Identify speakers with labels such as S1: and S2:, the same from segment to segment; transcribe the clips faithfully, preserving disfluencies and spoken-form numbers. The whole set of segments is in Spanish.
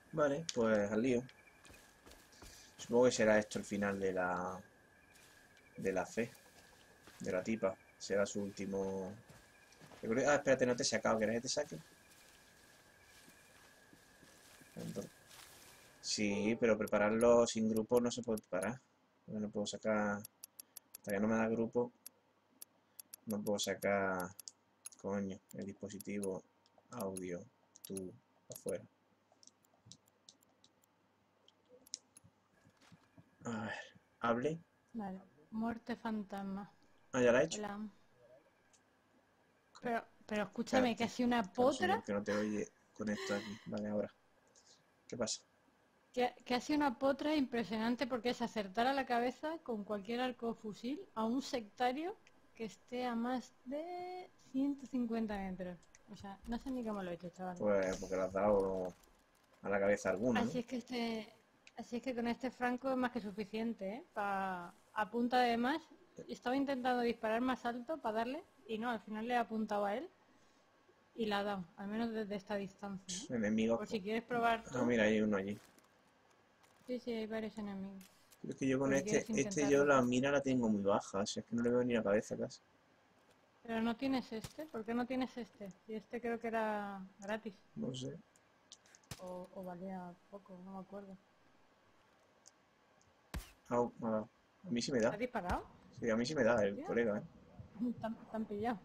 S1: Vale, pues al lío. Supongo que será esto el final de la... de la fe, de la tipa. Será su último... Ah, espérate, no te he sacado. ¿Quieres que te saque? Entonces... Sí, pero prepararlo sin grupo no se puede preparar. Yo no puedo sacar... Hasta que no me da grupo, no puedo sacar... Coño, el dispositivo audio, tú, afuera. A ver, hable.
S2: Vale. Muerte fantasma.
S1: Ah, ya la he hecho.
S2: Hola. Pero, pero escúchame, que ha
S1: Espérate.
S2: sido una
S1: Claro, soy yo el
S2: potra.
S1: que no te oye con esto aquí. Vale, ahora. ¿Qué pasa?
S2: Que, que ha sido una potra impresionante porque es acertar a la cabeza con cualquier arco o fusil a un sectario que esté a más de ciento cincuenta metros. O sea, no sé ni cómo lo he hecho, chaval.
S1: Pues porque le has dado a la cabeza alguno, ¿no?
S2: Así es que este, así es que con este franco es más que suficiente, ¿eh? Pa, a punta de más, estaba intentando disparar más alto para darle y no, al final le he apuntado a él y la ha dado, al menos desde esta distancia, ¿eh?
S1: Enemigos.
S2: Por si quieres probar
S1: Ah,
S2: tú,
S1: mira, hay uno allí.
S2: sí, sí, hay varios enemigos.
S1: Pero es que yo con
S2: Por si
S1: este,
S2: quieres
S1: este yo
S2: intentarlo.
S1: la mira la tengo muy baja, si es que no le veo ni la cabeza casi.
S2: Pero no tienes este, ¿por qué no tienes este? Si este creo que era gratis
S1: No sé.
S2: o, o valía poco, no me acuerdo.
S1: Au, me ha dado. A mí sí me
S2: ¿Te
S1: da.
S2: has disparado?
S1: Sí, a mí sí me da el
S2: Hostia,
S1: colega, ¿eh?
S2: te han, te han pillado.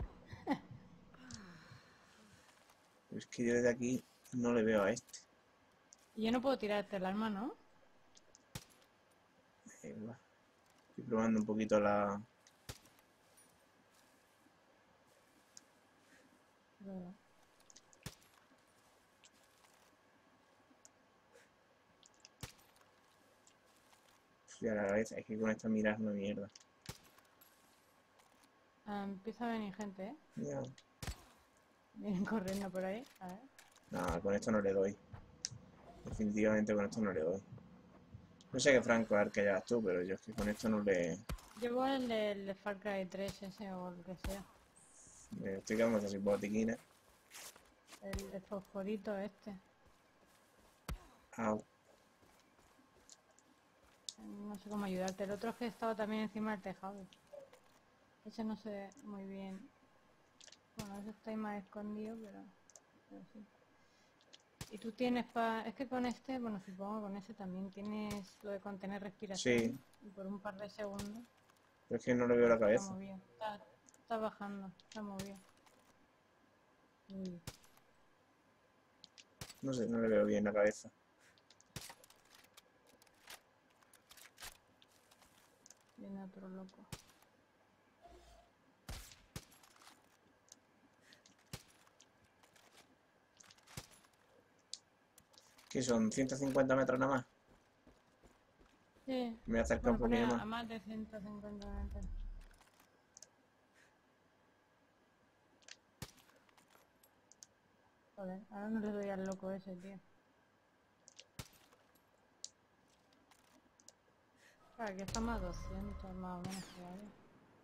S1: Pero es que yo desde aquí no le veo a este.
S2: Y yo no puedo tirarte el arma, ¿no?
S1: Eh, va. Estoy probando un poquito la...
S2: Pero-
S1: a la cabeza. Es que con esta mira es una mierda.
S2: Ah, empieza a venir gente, ¿eh?
S1: Ya.
S2: Vienen corriendo por ahí. A ver.
S1: Nada, con esto no le doy. Definitivamente con esto no le doy. No sé qué franco es el que llevas tú, pero yo es que con esto no le...
S2: Llevo el de, el de Far Cry tres ese o el que sea.
S1: Me estoy quedando casi botiquines.
S2: El de fosforito este.
S1: Au.
S2: No sé cómo ayudarte. El otro es que estaba también encima del tejado. Ese no se ve muy bien. Bueno, ese está ahí más escondido, pero, pero sí. Y tú tienes pa... Es que con este, bueno, supongo que con ese también tienes lo de contener
S1: Sí,
S2: respiración. Y por un par de segundos.
S1: pero es que no le veo
S2: Pero
S1: la
S2: se está
S1: cabeza.
S2: moviendo. Está, está bajando. Está movido. Uy.
S1: No sé, no le veo bien la cabeza.
S2: Viene otro loco.
S1: ¿Qué son? ¿ciento cincuenta metros nada más?
S2: Sí.
S1: Me voy a acercar un
S2: Bueno, pone
S1: poquillo
S2: a,
S1: más.
S2: a más de ciento cincuenta metros. Joder, ahora no le doy al loco ese, tío. Claro, que estamos a doscientos más o menos todavía.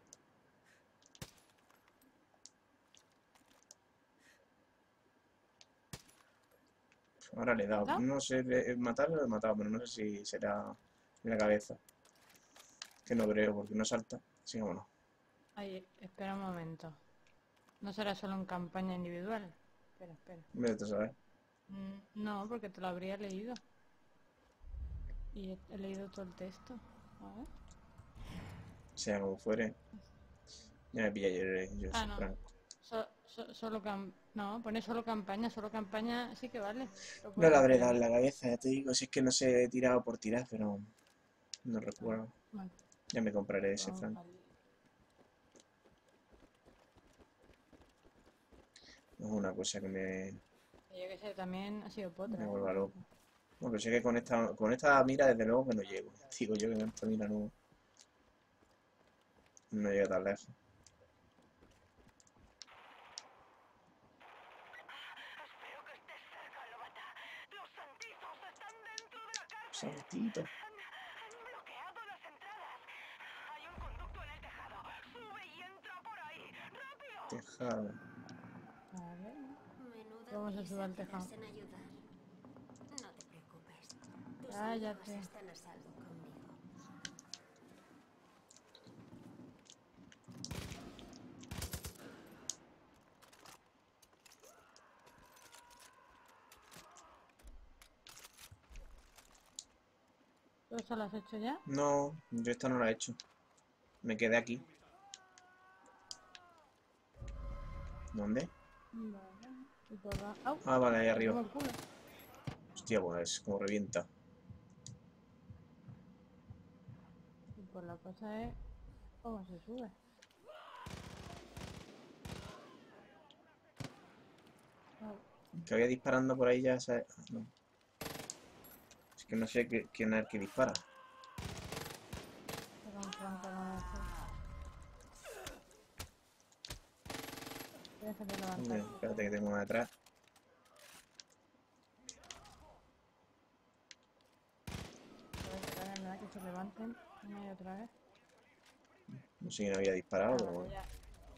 S1: Ahora le he dado.
S2: ¿Matado?
S1: No sé, le- matarlo lo he matado, pero no sé si será en la cabeza. Que no creo, porque no salta. Sí, vámonos.
S2: Ahí, espera un momento. ¿No será solo en campaña individual? Espera, espera.
S1: Vete a saber.
S2: Mm, no, porque te lo habría leído. Y he, he leído todo el texto. A ver.
S1: Sea como fuere. Ya me pilla yo, yo
S2: Ah,
S1: soy
S2: no.
S1: franco.
S2: So- so- solo cam... No, pone solo campaña. Solo campaña sí que vale. Lo
S1: No le
S2: puedes
S1: habré
S2: hacer
S1: dado en
S2: ahí.
S1: la cabeza, ya te digo. Si es que no sé, he tirado por tirar, pero no
S2: Ah,
S1: recuerdo.
S2: bueno,
S1: Ya me compraré
S2: pues
S1: ese
S2: vamos
S1: franco.
S2: al lío.
S1: No es una cosa que me,
S2: Y yo que sé, también ha sido
S1: me
S2: potra, ¿eh?
S1: vuelva loco. Bueno, pero sé que con esta, con esta mira, desde luego que no llego. Digo yo que con esta mira no, no llega tan lejos.
S3: Espero que estés cerca, Lobata. Los santizos están dentro de la cárcel.
S1: Saltito.
S3: Han, han bloqueado las entradas. Hay un conducto en el tejado. Sube y entra por ahí. ¡Rápido!
S1: Tejado.
S2: A ver.
S4: Menuda
S2: Vamos a subir
S4: prisa
S2: al tejado.
S4: quedarse en ayudar. No
S2: Cállate.
S4: Están a salvo conmigo.
S2: ¿Tú eso lo has hecho ya?
S1: No, yo esta no la he hecho. Me quedé aquí. ¿Dónde?
S2: Vale. Y por la... ¡Au!
S1: Ah, vale, ahí
S2: Me
S1: arriba.
S2: como el culo.
S1: Hostia, pues como revienta.
S2: Y por la cosa es cómo se sube. Au.
S1: Que había disparando por ahí ya, ¿sabes? Ah, no. Es que no sé qué- quién es el que dispara.
S2: Era un franco, no lo sé. Tienes que te
S1: Hombre,
S2: levantarte.
S1: espérate que tengo una detrás.
S2: Joder, que también me da que se levanten una y otra vez.
S1: No sé quién había disparado,
S2: Ah,
S1: pero
S2: vale,
S1: bueno.
S2: ya.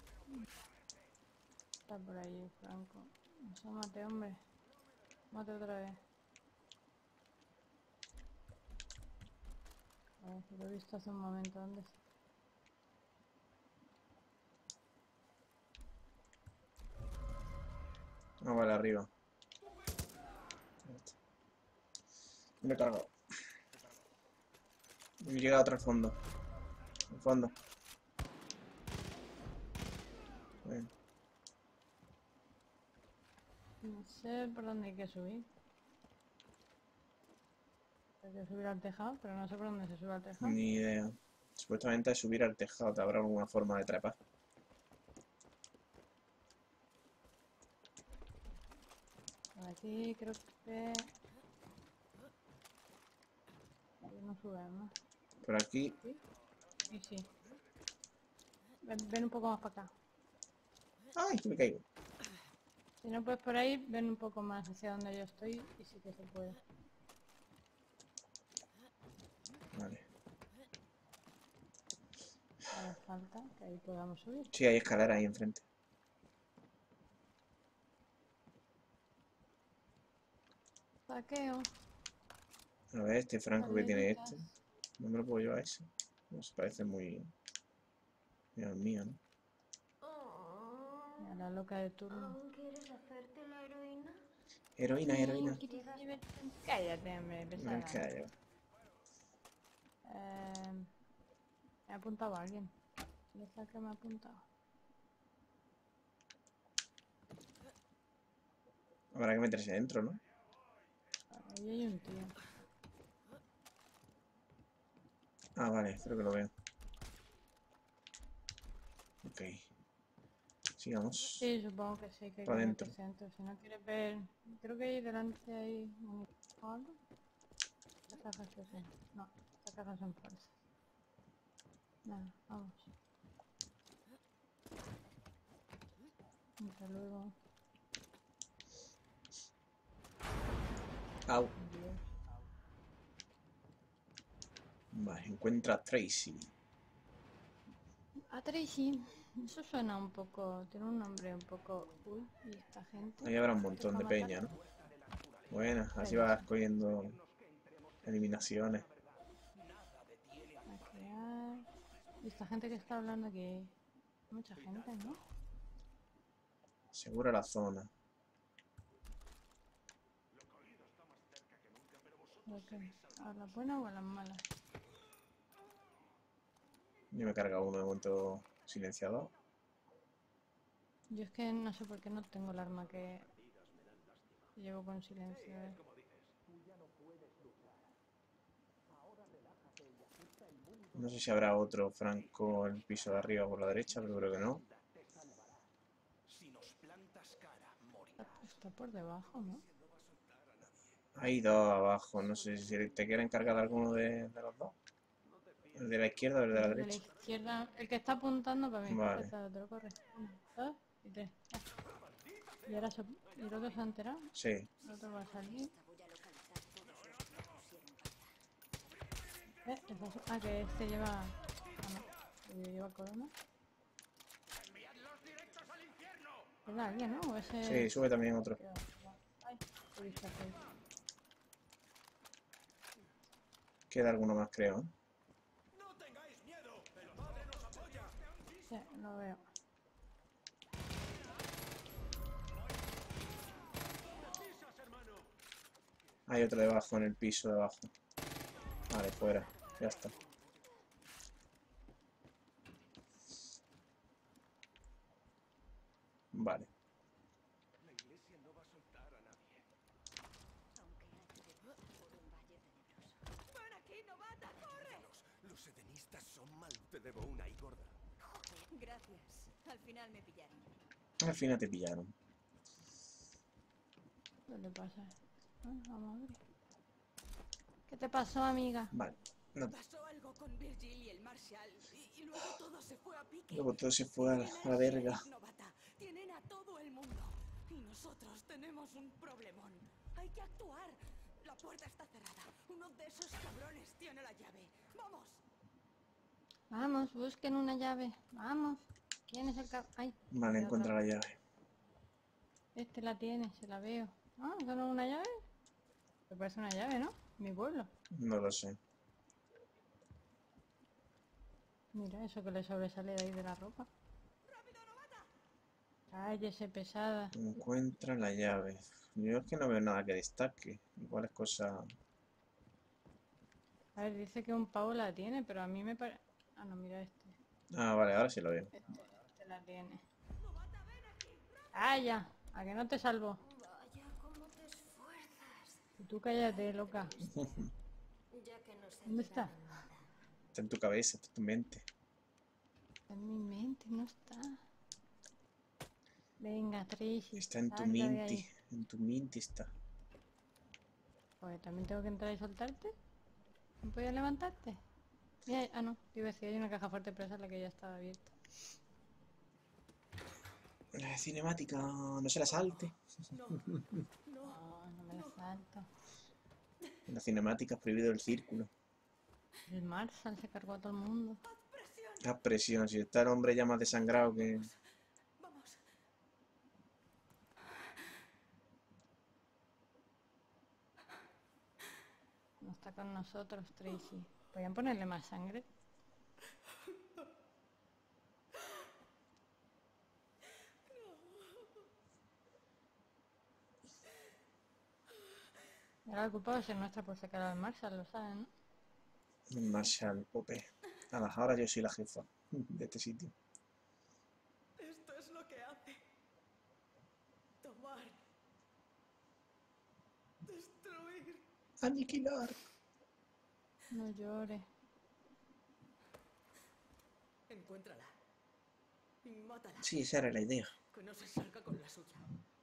S2: Está por ahí, Franco. Asómate, hombre. Mate otra vez. A ver, si lo he visto hace un momento. ¿Dónde está?
S1: Ah, vale, arriba. Me he cargado. Me he llegado a otro fondo. Al fondo. Bueno,
S2: No sé por dónde hay que subir. Hay que subir al tejado, pero no sé por dónde se sube al tejado.
S1: ni idea. Supuestamente es subir al tejado, te habrá alguna forma de trepar.
S2: Por aquí creo que... Aquí no subemos.
S1: Por aquí.
S2: ¿Sí? Sí, sí. Ven, ven un poco más para acá.
S1: ¡Ay! Que me caigo.
S2: Si no puedes por ahí, ven un poco más hacia donde yo estoy y sí que se puede.
S1: Vale.
S2: Ahora falta que ahí podamos subir.
S1: Sí, hay escalera ahí enfrente.
S2: Saqueo.
S1: A ver, este franco que tiene
S2: Galletitas.
S1: este. No me lo puedo llevar ese. No se parece muy... muy al mío, ¿no?
S4: Oh,
S2: Mira, la loca de turno.
S4: ¿aún quieres hacerte la heroína?
S1: Heroína, heroína.
S2: Cállate, hombre,
S1: Me
S2: pesada.
S1: callo.
S2: Eh, me ha apuntado a alguien. ¿Quién es el que me ha apuntado?
S1: Habrá que meterse dentro, ¿no?
S2: Ahí hay un tío.
S1: Ah, vale, creo que lo veo. Ok. Sigamos.
S2: Sí, supongo que sí, que hay que
S1: Para adentro.
S2: meterse dentro. Si no quieres ver... Creo que ahí delante hay un... ¿o algo? Estas cajas que son... No, estas cajas son falsas. Nada, vamos. Hasta luego.
S1: Au.
S2: Dios.
S1: Vale, encuentra a Tracy.
S2: A Tracy. Eso suena un poco... Tiene un nombre un poco... Uy, y esta gente...
S1: Ahí habrá un
S2: que
S1: montón
S2: está
S1: de peña,
S2: matando.
S1: ¿no? Bueno, así
S2: Pero
S1: vas
S2: sí.
S1: cogiendo eliminaciones.
S2: A crear... Y esta gente que está hablando aquí... Mucha gente, ¿no?
S1: Segura la zona.
S2: ¿De qué? ¿A las buenas o a las malas?
S1: Yo me he cargado uno de momento silenciador.
S2: Yo es que no sé por qué no tengo el arma que llevo con silencio. eh.
S1: No sé si habrá otro franco en el piso de arriba por la derecha, pero creo que no.
S2: Está, está por debajo, ¿no?
S1: Hay dos abajo, no sé si te quiere encargar alguno de, de los dos. ¿El de la izquierda o el de la
S2: El de la
S1: derecha?
S2: izquierda, el que está apuntando para mí.
S1: Vale.
S2: Espera, te lo corre. Uno, dos y tres. Ya. Y ahora se, ¿y el otro se ha enterado?
S1: Sí.
S2: El otro va a salir. Eh, esa es- ah, que este lleva... Ah, no. que lleva corona. ¿Queda alguien, no? ¿O ese...
S1: Sí, sube también otro.
S2: Ay, qué vistazo ahí.
S1: Queda alguno más, creo. ¿eh?
S5: ¡No tengáis miedo! ¡El padre nos apoya!
S2: Sí, lo veo.
S5: ¡Depisas, hermano!
S1: Hay otro debajo, en el piso de abajo. Vale, fuera. Ya está. Vale.
S5: La iglesia no va a soltar a nadie.
S4: Aunque haya de por un valle tenebroso.
S3: ¡Ven aquí, novata! ¡Corre!
S5: Los, los edenistas son mal. Te debo una y gorda.
S4: Gracias. Al final me pillaron.
S1: Al final te pillaron.
S2: ¿Qué le pasa? Ah, vamos a ver. ¿Qué te pasó, amiga?
S1: Vale. No.
S3: Pasó algo con Virgil y el Marshall y, y luego todo se fue a pique.
S1: Luego todo se fue a la, a la verga.
S3: Novata, tienen a todo el mundo y nosotros tenemos un problemón. Hay que actuar. La puerta está cerrada. Uno de esos cabrones tiene la llave. ¡Vamos!
S2: Vamos, busquen una llave. Vamos. ¿Quién es el cap...? Ay.
S1: Vale,
S2: hay
S1: encuentra
S2: otra.
S1: la llave.
S2: Este la tiene, se la veo. Ah, ¿eso no es una llave? Me parece una llave, ¿no? Mi pueblo.
S1: No lo sé.
S2: Mira, eso que le sobresale de ahí de la ropa.
S3: ¡Rápido, novata!
S2: Cállese, pesada.
S1: Encuentra la llave. Yo es que no veo nada que destaque. Igual es cosa...
S2: A ver, dice que un pavo la tiene, pero a mí me parece... Ah, no, mira este.
S1: Ah, vale, ahora sí lo veo.
S2: Este, este la tiene. ¡Ah, ya! ¿A que no te salvo?
S4: Vaya, cómo te esfuerzas.
S2: Y tú cállate, loca.
S4: Ya que no sé.
S2: ¿Dónde está?
S1: Está en tu cabeza, está en tu mente.
S2: Está en mi mente, no está. Venga, Tracy.
S1: Está en tu
S2: salga de
S1: mente.
S2: ahí.
S1: En tu mente está.
S2: Pues también tengo que entrar y soltarte. ¿No podías levantarte? Mira, ah, no, te iba a decir, hay una caja fuerte, pero esa es la que ya estaba abierta.
S1: La cinemática, no se la salte.
S2: No, no me la salto.
S1: En la cinemática es prohibido el círculo.
S2: El Marshall se cargó a todo el mundo.
S1: La presión, si está el hombre ya más desangrado que...
S3: ¡Vamos!
S2: No está con nosotros, Tracy. ¿Podrían ponerle más sangre? Ahora el culpable es nuestra por sacar al Marshall, lo saben, ¿no?
S1: Marshall, Pope. Nada, ahora yo soy la jefa de este sitio.
S3: Esto es lo que hace. Tomar. Destruir.
S1: Aniquilar.
S2: No llores.
S3: Encuéntrala. Y mátala.
S1: Sí, esa era la idea.
S3: Que no se salga con la suya.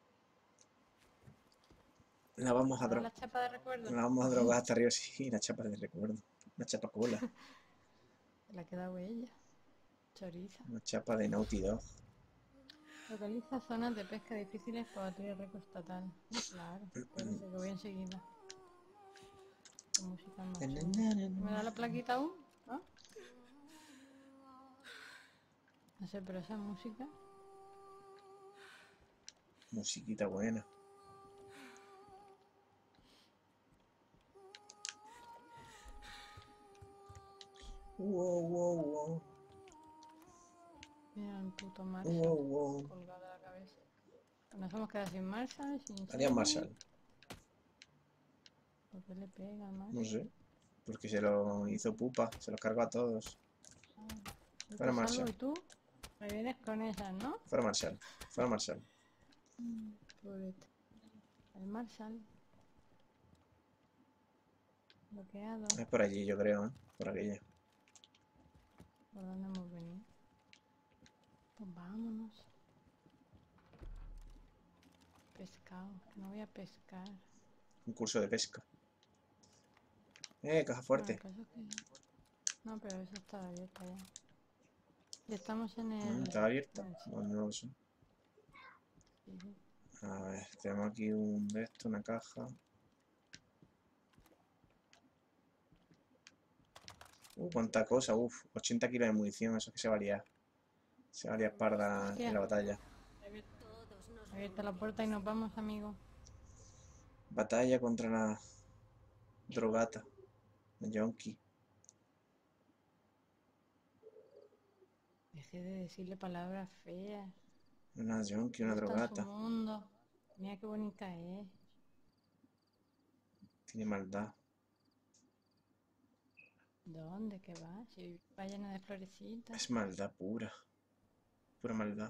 S1: La vamos a
S2: ¿Ahora
S1: drogar.
S2: la chapa de recuerdo?
S1: La vamos a drogar hasta arriba, sí, la chapa de recuerdo. Una chapa cola.
S2: La que da huella. Choriza.
S1: Una chapa de Naughty Dog.
S2: Localiza zonas de pesca difíciles para batir el récord estatal. Claro, espérate que voy enseguida. Qué música más chula. ¿Me da la plaquita aún? ¿No? No sé, pero esa música...
S1: Musiquita buena. Wow, wow, wow.
S2: Mira el puto Marshall
S1: Wow, wow.
S2: colgado de la cabeza. Nos hemos quedado sin Marshall, sin
S1: Adiós,
S2: Shelly.
S1: Marshall.
S2: ¿Por qué le pega al
S1: No
S2: Marshall?
S1: sé. Porque se lo hizo pupa. Se los cargó a todos.
S2: Yo
S1: Fuera
S2: te
S1: Marshall.
S2: salvo y tú me vienes con esas, ¿no?
S1: Fuera Marshall. Fuera Marshall.
S2: Pobrete. El Marshall. Bloqueado.
S1: Es por allí, yo creo, ¿eh? Por aquella.
S2: ¿Por dónde hemos venido? Pues vámonos. Pescado. Que no voy a pescar.
S1: Un curso de pesca. Eh, caja
S2: No,
S1: fuerte.
S2: el caso es que... No, pero eso está abierta ya. Y estamos en
S1: Ah,
S2: el...
S1: ¿está abierta?
S2: en el sitio,
S1: Bueno, no lo sé.
S2: sí, sí.
S1: A ver, tenemos aquí un de esto, una caja. Uh, cuánta cosa, uff, ochenta kilos de munición, eso es que se va a liar. Se va a liar parda
S2: Hostia.
S1: en la batalla.
S4: Todos nos
S2: Abierta la puerta y nos vamos, amigo.
S1: Batalla contra la drogata. Una yonki.
S2: Deje de decirle palabras feas.
S1: Una yonki, una
S2: Todo está en su
S1: drogata.
S2: mundo. Mira qué bonita es.
S1: Tiene maldad.
S2: ¿Dónde? ¿Qué va? Si va llena de florecitas.
S1: Es maldad pura. Pura maldad.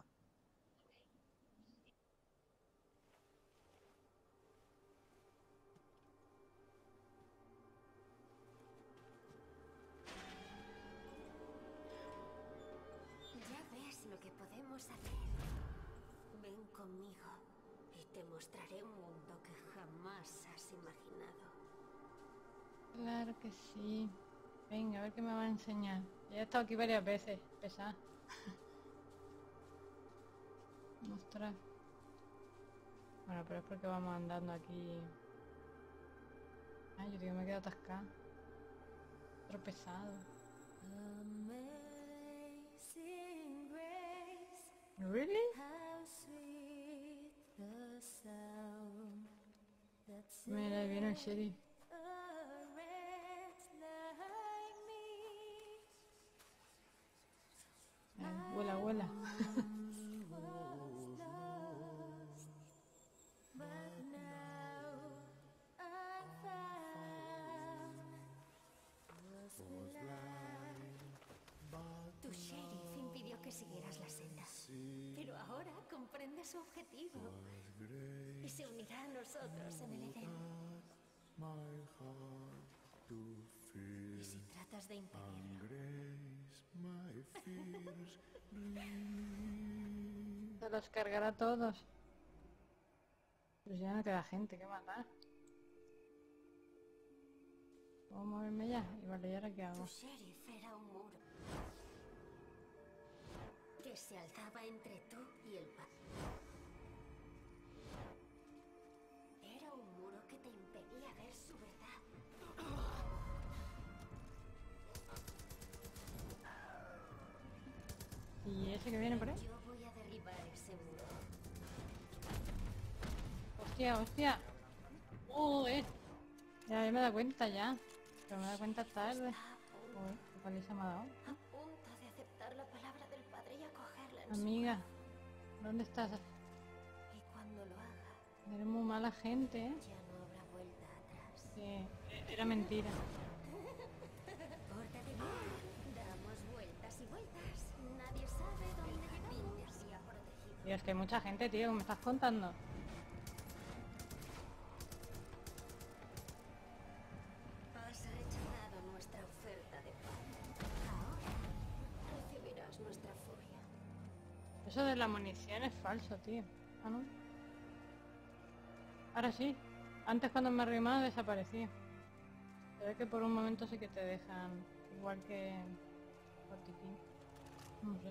S4: Ya ves lo que podemos hacer. Ven conmigo y te mostraré un mundo que jamás has imaginado.
S2: Claro que sí. Venga, a ver qué me va a enseñar. Ya he estado aquí varias veces. Pesada. Mostrar. Bueno, pero es porque vamos andando aquí. Ay, yo digo, me he quedado atascada. Tropezado.
S4: Amazing grace,
S2: ¿Really?
S4: how sweet the sound that
S2: Mira, ahí viene el sheriff.
S4: a wretch like me
S2: Ay, vuela, vuela.
S4: was lost, but now I'm found. Was blind. Tu sheriff impidió que siguieras la senda, pero ahora comprende su objetivo y se unirá a nosotros en el Edén. Y si tratas de impedirlo,
S2: Se los cargará a todos. Pero ya no queda gente que matar. ¿Puedo moverme ya? Y vale, ¿y ahora qué hago?
S4: tu sheriff era un muro que se alzaba entre tú y el pan. Era un muro que te impedía ver su verdad.
S2: ¿Y ese que viene por ahí?
S4: Yo voy a derribar ese muro.
S2: Hostia, hostia. Joder. Ya, ya me he dado cuenta ya. Pero me he dado cuenta tarde. Joder, qué paliza me ha dado.
S4: A punto de aceptar la palabra del padre y acogerla en su
S2: Amiga, ¿dónde estás?
S4: corazón. Y cuando lo haga,
S2: Eres muy mala gente, ¿eh?
S4: ya no habrá vuelta atrás.
S2: Sí, era mentira.
S4: Pórtate bien. Damos vueltas y vueltas. Nadie sabe dónde llegamos. Te había protegido.
S2: Tío, es que hay mucha gente, tío, ¿qué me estás contando?
S4: Has rechazado nuestra oferta de paz. Ahora recibirás nuestra furia.
S2: Eso de la munición es falso, tío. Ah, ¿no? Ahora sí. Antes cuando me arrimaba desaparecía. Se ve que por un momento sí que te dejan. Igual que botiquín. No sé.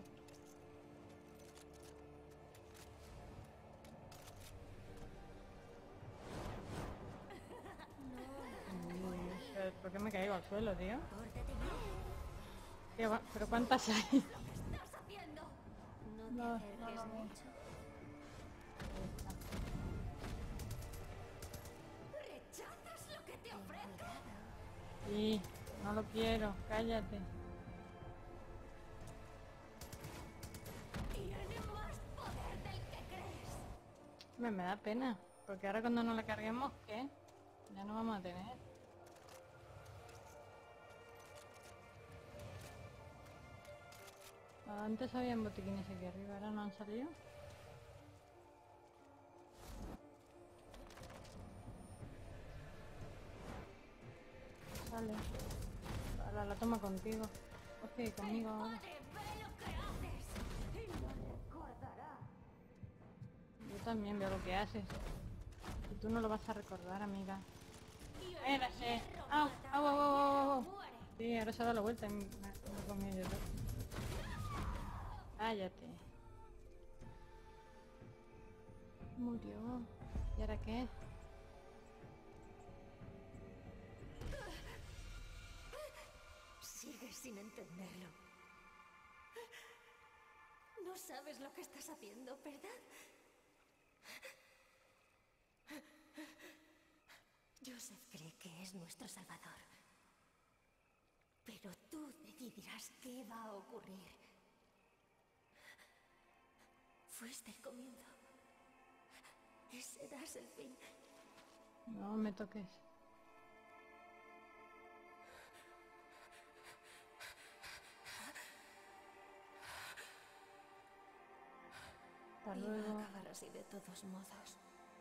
S2: Uy, pero ¿por qué me caigo al suelo, tío?
S4: Pórtate bien.
S2: ¿Qué va- ¿Pero cuántas hay?
S4: ¿Qué estás haciendo? No te
S2: No, no
S4: acerques
S2: lo veo.
S4: mucho. ¿Rechazas lo que te ofrezco?
S2: Sí, no lo quiero, cállate.
S4: Tiene más poder del que crees.
S2: Me, me da pena, porque ahora cuando no la carguemos, ¿qué? Ya no vamos a tener. Antes habían botiquines aquí arriba, ahora no han salido. Sale. Ahora la toma contigo. Ok, conmigo ahora.
S4: Padre ve lo que haces y lo recordará.
S2: Yo también veo lo que haces. Y tú no lo vas a recordar, amiga. Espérate. ¡Au! ¡Au, au, au, au, au!
S4: Muere.
S2: Sí, ahora se da la vuelta y me, me he comido yo todo. Cállate. Murió. ¿Y ahora qué?
S4: Sigues sin entenderlo. No sabes lo que estás haciendo, ¿verdad? Joseph cree que es nuestro salvador. Pero tú decidirás qué va a ocurrir. Fuiste el comienzo. Y serás el fin.
S2: No me toques. Hasta
S4: Iba
S2: luego.
S4: a acabar así de todos modos.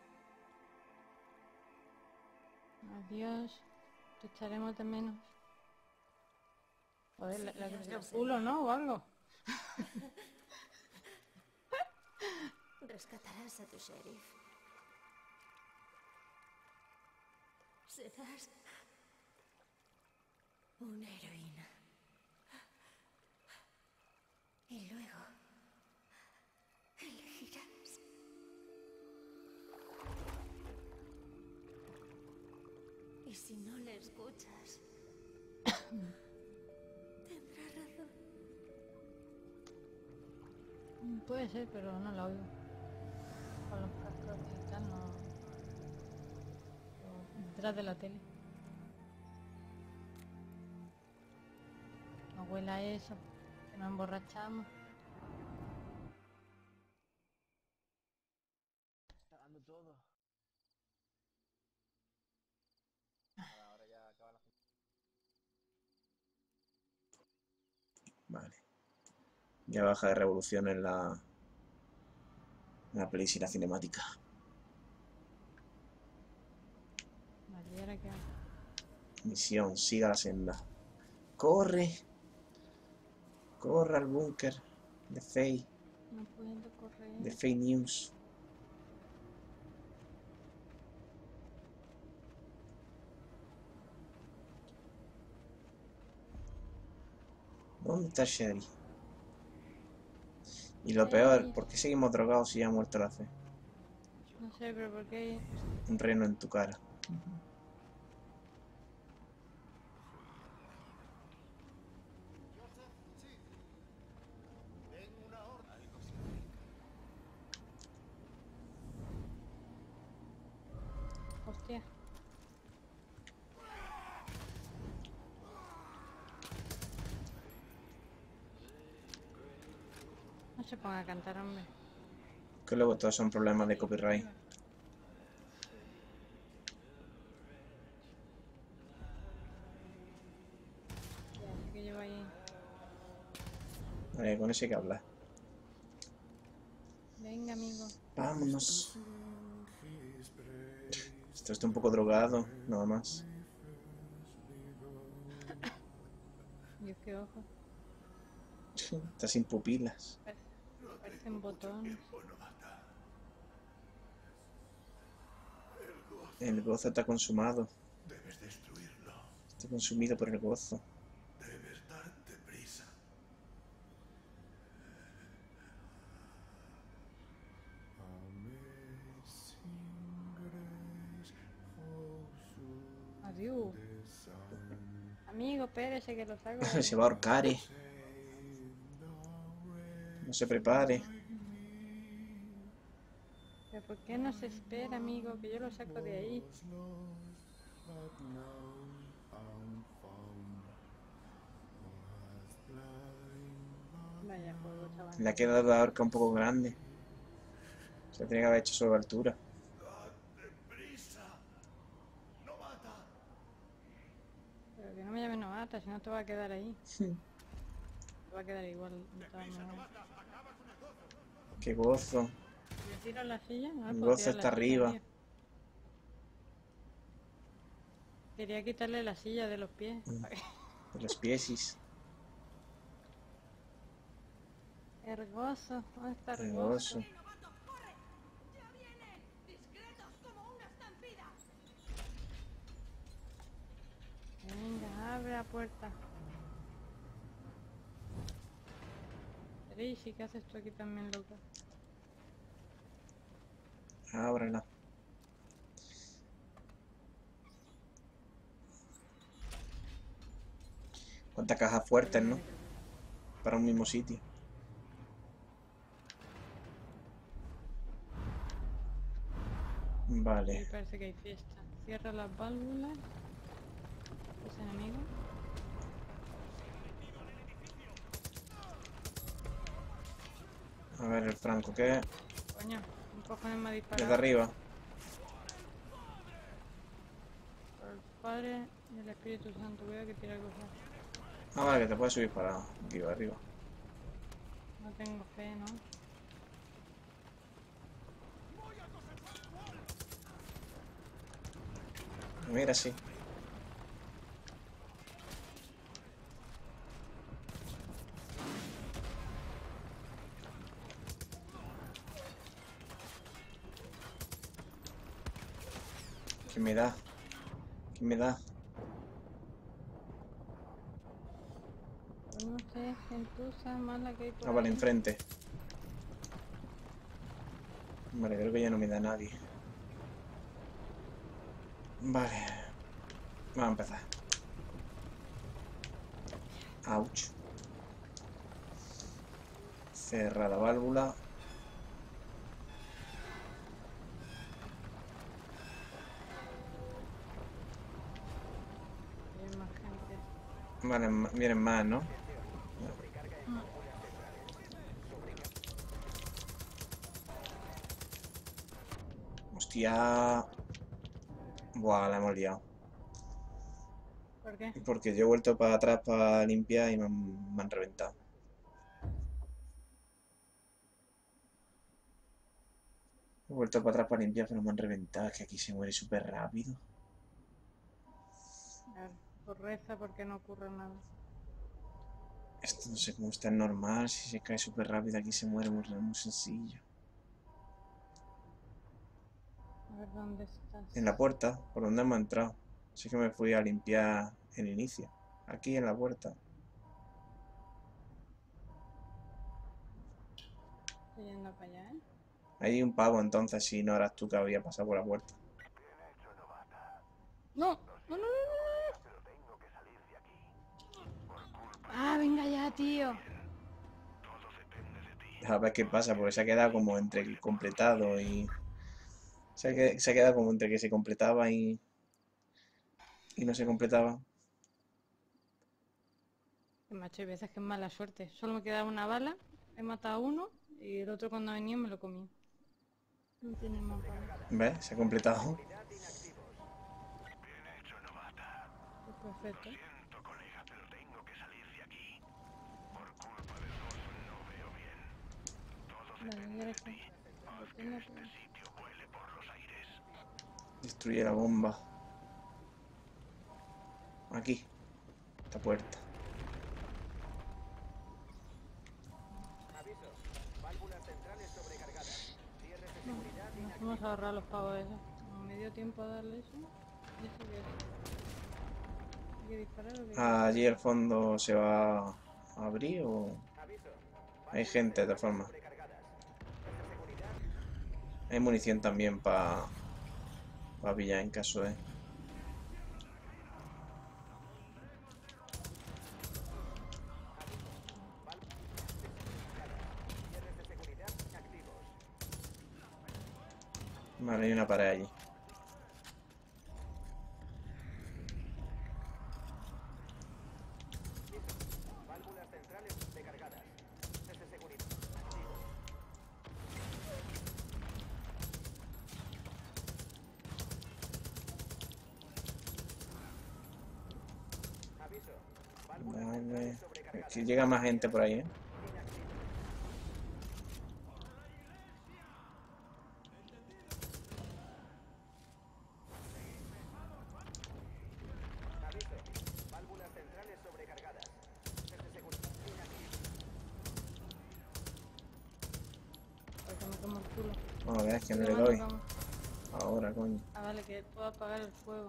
S2: Adiós. Te echaremos de menos. Joder, le, le ha
S4: Seguirás
S2: crecido
S4: la
S2: el culo,
S4: senda.
S2: ¿no? O algo.
S4: Rescatarás a tu sheriff. Serás una heroína. Y luego elegirás. Y si no le escuchas, tendrá razón.
S2: Mm, Puede ser, pero no la oigo. Con los cascos y tal, no. o Detrás de la tele. No huela eso. Que nos emborrachamos.
S6: Cagando todo. Ahora ya acaba la.
S1: Vale. Ya baja de revolución en la, en la playlist y la cinemática.
S2: Vale, ¿y ahora qué hago?
S1: Misión, siga la senda. ¡Corre! ¡Corre al búnker de Faye!
S2: No puedo correr.
S1: De Fake News. ¿Dónde está Sherry? Y lo peor, ¿por qué seguimos drogados si ya ha muerto la fe?
S2: No sé, pero ¿por qué hay...
S1: Un reno en tu cara.
S5: Joseph, sí. Tengo una orden. Algo significa.
S2: Hostia. No se ponga a cantar, hombre.
S1: Que luego todos son problemas de copyright.
S2: Ya, que lleva ahí.
S1: Eh, con ese hay que hablar.
S2: Venga, amigo.
S1: Vámonos. Esto está un poco drogado, nada más.
S2: Dios, qué ojo.
S1: Está sin pupilas.
S2: Parecen botones.
S1: El gozo está consumado.
S5: Debes destruirlo.
S1: Está consumido por el gozo.
S5: Debes darte prisa.
S2: Adiós. Amigo, espérese que lo saco.
S1: Se va a ahorcar, eh. No se prepare.
S2: ¿Pero por qué no se espera, amigo? Que yo lo saco de ahí. Vaya juego, chaval.
S1: Le ha quedado la horca un poco grande. Se tenía que haber hecho sobre altura.
S5: Date prisa. No mata.
S2: Pero que no me llame novata, si no te va a quedar ahí. Te va a quedar igual de todas maneras.
S1: Qué gozo.
S2: ¿Le tiro la silla? No,
S1: El
S2: puedo
S1: gozo
S2: tirar la
S1: está
S2: silla,
S1: arriba.
S2: tío. Quería quitarle la silla de los pies.
S1: Mm. De los piesis.
S2: Ergoso, ¿dónde está
S1: El
S2: Ergoso?
S1: gozo.
S3: ¡Novato, corre! ¡Ya viene! ¡Discretos como una estampida!
S2: Venga, abre la puerta. Tracy, ¿qué haces tú aquí también, loca?
S1: Ábrela. Cuántas cajas fuertes, ¿no? Para un mismo sitio.
S2: Aquí
S1: Vale.
S2: parece que hay fiesta. Cierra las válvulas. Los enemigos.
S1: A ver, el Franco, ¿qué?
S2: Coño, un cojones me ha
S1: Desde
S2: disparado.
S1: arriba.
S2: Por el Padre y el Espíritu Santo. Voy a que tirar cosas.
S1: Ah, vale, que te puedes subir para aquí arriba.
S2: No tengo fe, ¿no?
S1: Mira, sí. ¿Qué me da? ¿Qué me da?
S2: Pues no sé, gentuza mala que hay por
S1: Ah, vale,
S2: ahí.
S1: enfrente. Vale, creo que ya no me da nadie. Vale. Vamos a empezar. Ouch. Cerrada válvula.
S2: Hay más gente.
S1: Vale, ma- vienen más, ¿no? Hostia. Buah, la hemos liado.
S2: ¿Por qué?
S1: Porque yo he vuelto para atrás para limpiar y me han, me han reventado. He vuelto para atrás para limpiar, pero me han reventado. Es que aquí se muere súper rápido.
S2: A ver, pues reza porque no ocurre nada.
S1: Esto no sé cómo está en normal. Si se cae súper rápido, aquí se muere muy, muy sencillo.
S2: A ver dónde estás.
S1: En la puerta, por donde hemos entrado. Así que me fui a limpiar el inicio. Aquí en la puerta.
S2: Estoy yendo para allá, ¿eh?
S1: Hay un pavo entonces, si no eras tú que había pasado por la puerta.
S2: ¡No! ¡No, no, no, no! ¡Ah, venga ya, tío!
S1: A ver qué pasa, porque se ha quedado como entre el completado y... Se ha, que- se ha quedado como entre que se completaba y... Y no se completaba.
S2: Que macho, hay veces que es mala suerte. Solo me queda una bala, he matado a uno y el otro cuando venía me lo comí. No tiene más balas.
S1: ¿Ves? Se ha completado.
S2: Pues perfecto. Vale, ya está. Lo tengo todo.
S1: Destruye la bomba. Aquí. Esta puerta.
S2: No, nos hemos ahorrado los pavos esos. Como me dio tiempo a darle eso. ¿Y eso qué es? ¿Hay que disparar o qué?
S1: Allí al fondo se va a abrir o... Hay gente de todas formas. Hay munición también para... Para pillar en caso de... Vale, hay una pared allí. Vale. Es que llega más gente por ahí, ¿eh?
S2: Porque me como el culo.
S1: Vamos a ver, es que no
S2: ¿Qué
S1: le
S2: mando
S1: doy.
S2: vamos?
S1: Ahora, coño.
S2: Ah, vale, que puedo apagar el fuego.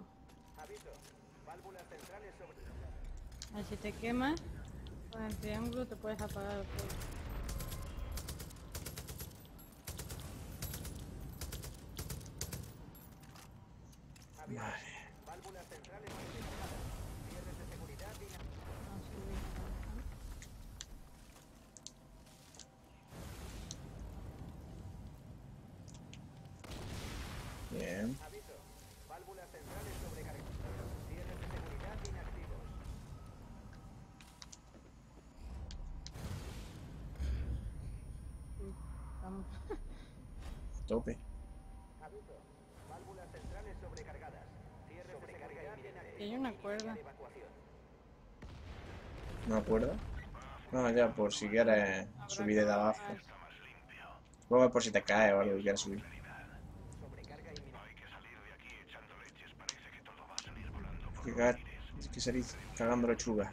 S2: A ver, si te quemas, con el triángulo te puedes apagar el fuego.
S1: Vale.
S2: Ah, subí.
S1: Bien. tope.
S6: Aviso. Válvulas centrales sobrecargadas. Cierre sobrecarga inminente.
S2: Y hay una cuerda.
S6: Evacuación.
S1: ¿No acuerdo? No, ya, por si quieres
S2: Habrá
S1: subir
S2: que
S1: desde abajo.
S2: bajar.
S1: Luego por si te caes o algo y quieres subir.
S6: Sobrecarga inminente.
S1: Hay que caer, hay que salir cagando lechuga.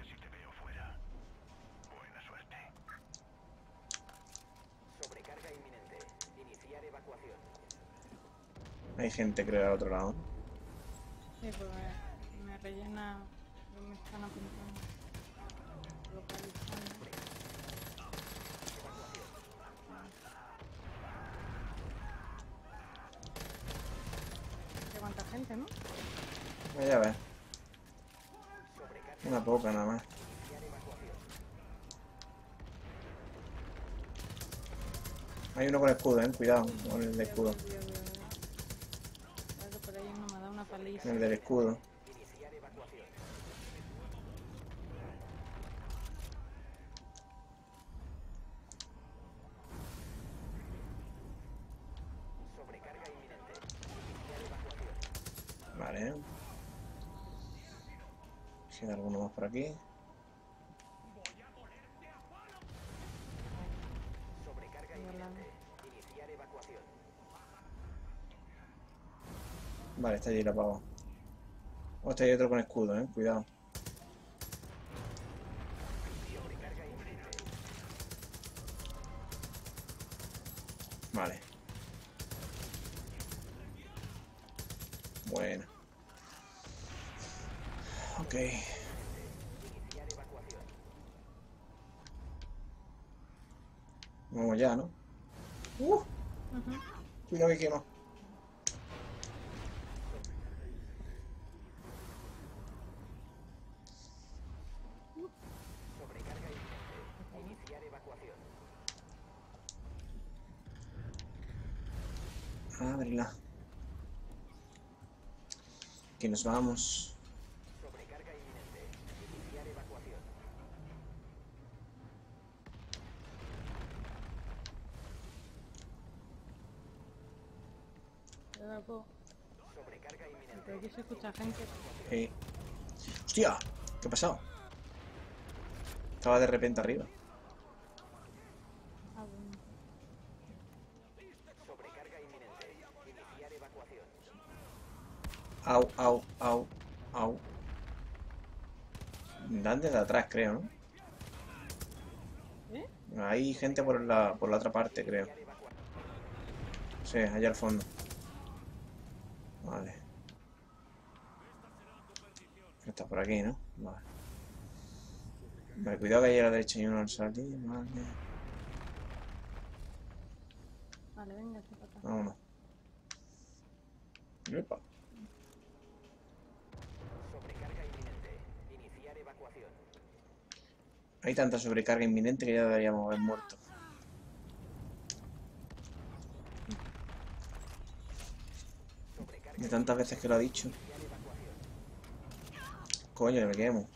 S6: Sobrecarga inminente. Iniciar evacuación.
S1: Hay gente, creo, al otro lado.
S2: Sí, pues me, me rellena lo que me están apuntando. Localizando. ¿Qué cuánta gente, no?
S1: Voy a ver. Una poca nada más. Hay uno con escudo, eh. Cuidado con el de escudo.
S2: Cuidado, cuidado, cuidado. Cuidado que por ahí uno me da una paliza.
S1: El del escudo.
S6: Iniciar evacuación. Sobrecarga inminente. Iniciar evacuación.
S1: Vale. Queda alguno más por aquí.
S6: Sobrecarga
S2: Volando.
S6: inminente. Iniciar evacuación.
S1: Vale, está allí la pava. Oh, está ahí otro con escudo, eh. Cuidado.
S6: Sobrecarga inminente.
S1: Vale. Bueno. Ok.
S6: Iniciar evacuación.
S1: Vamos ya, ¿no? Uh,
S2: Ujú.
S1: cuidado que quema.
S6: Sobrecarga inminente. Iniciar evacuación.
S1: Ábrela. Que nos vamos.
S6: Sobrecarga inminente. Iniciar evacuación.
S2: Cuidado, po.
S6: Sobrecarga inminente.
S2: Pero aquí se escucha gente.
S1: Eh. ¡Hostia! ¿Qué ha pasado? Estaba de repente arriba.
S2: Ah, bueno.
S6: Sobrecarga inminente. Iniciar evacuación.
S1: Au, au, au, au. Dan desde atrás, creo, ¿no?
S2: ¿Eh?
S1: Hay gente por la, por la otra parte, creo. Sí, allá al fondo. Vale. Está por aquí, ¿no? Vale. Vale, cuidado que hay a la derecha y uno al salir. Vale.
S2: Vale, venga, estoy para acá.
S1: Vámonos. Epa.
S6: Sobrecarga inminente. Iniciar evacuación.
S1: Hay tanta sobrecarga inminente que ya deberíamos haber muerto.
S6: Sobrecarga
S1: De tantas veces que lo ha dicho.
S6: iniciar evacuación.
S1: Coño, me quemo.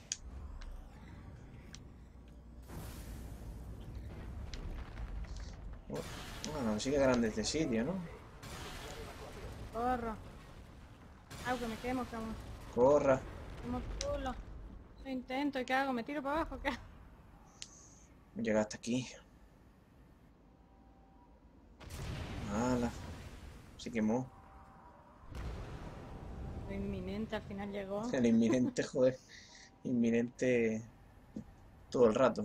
S1: Bueno, sigue grande este sitio, ¿no?
S2: Corro. Au, que me quemo, que me
S1: Corra.
S2: quemo culo. Lo intento, ¿y qué hago? ¿Me tiro para abajo? ¿Qué hago?
S1: Llega hasta aquí. Ala. Se quemó.
S2: Lo inminente, al final llegó.
S1: El inminente, joder. Inminente todo el rato.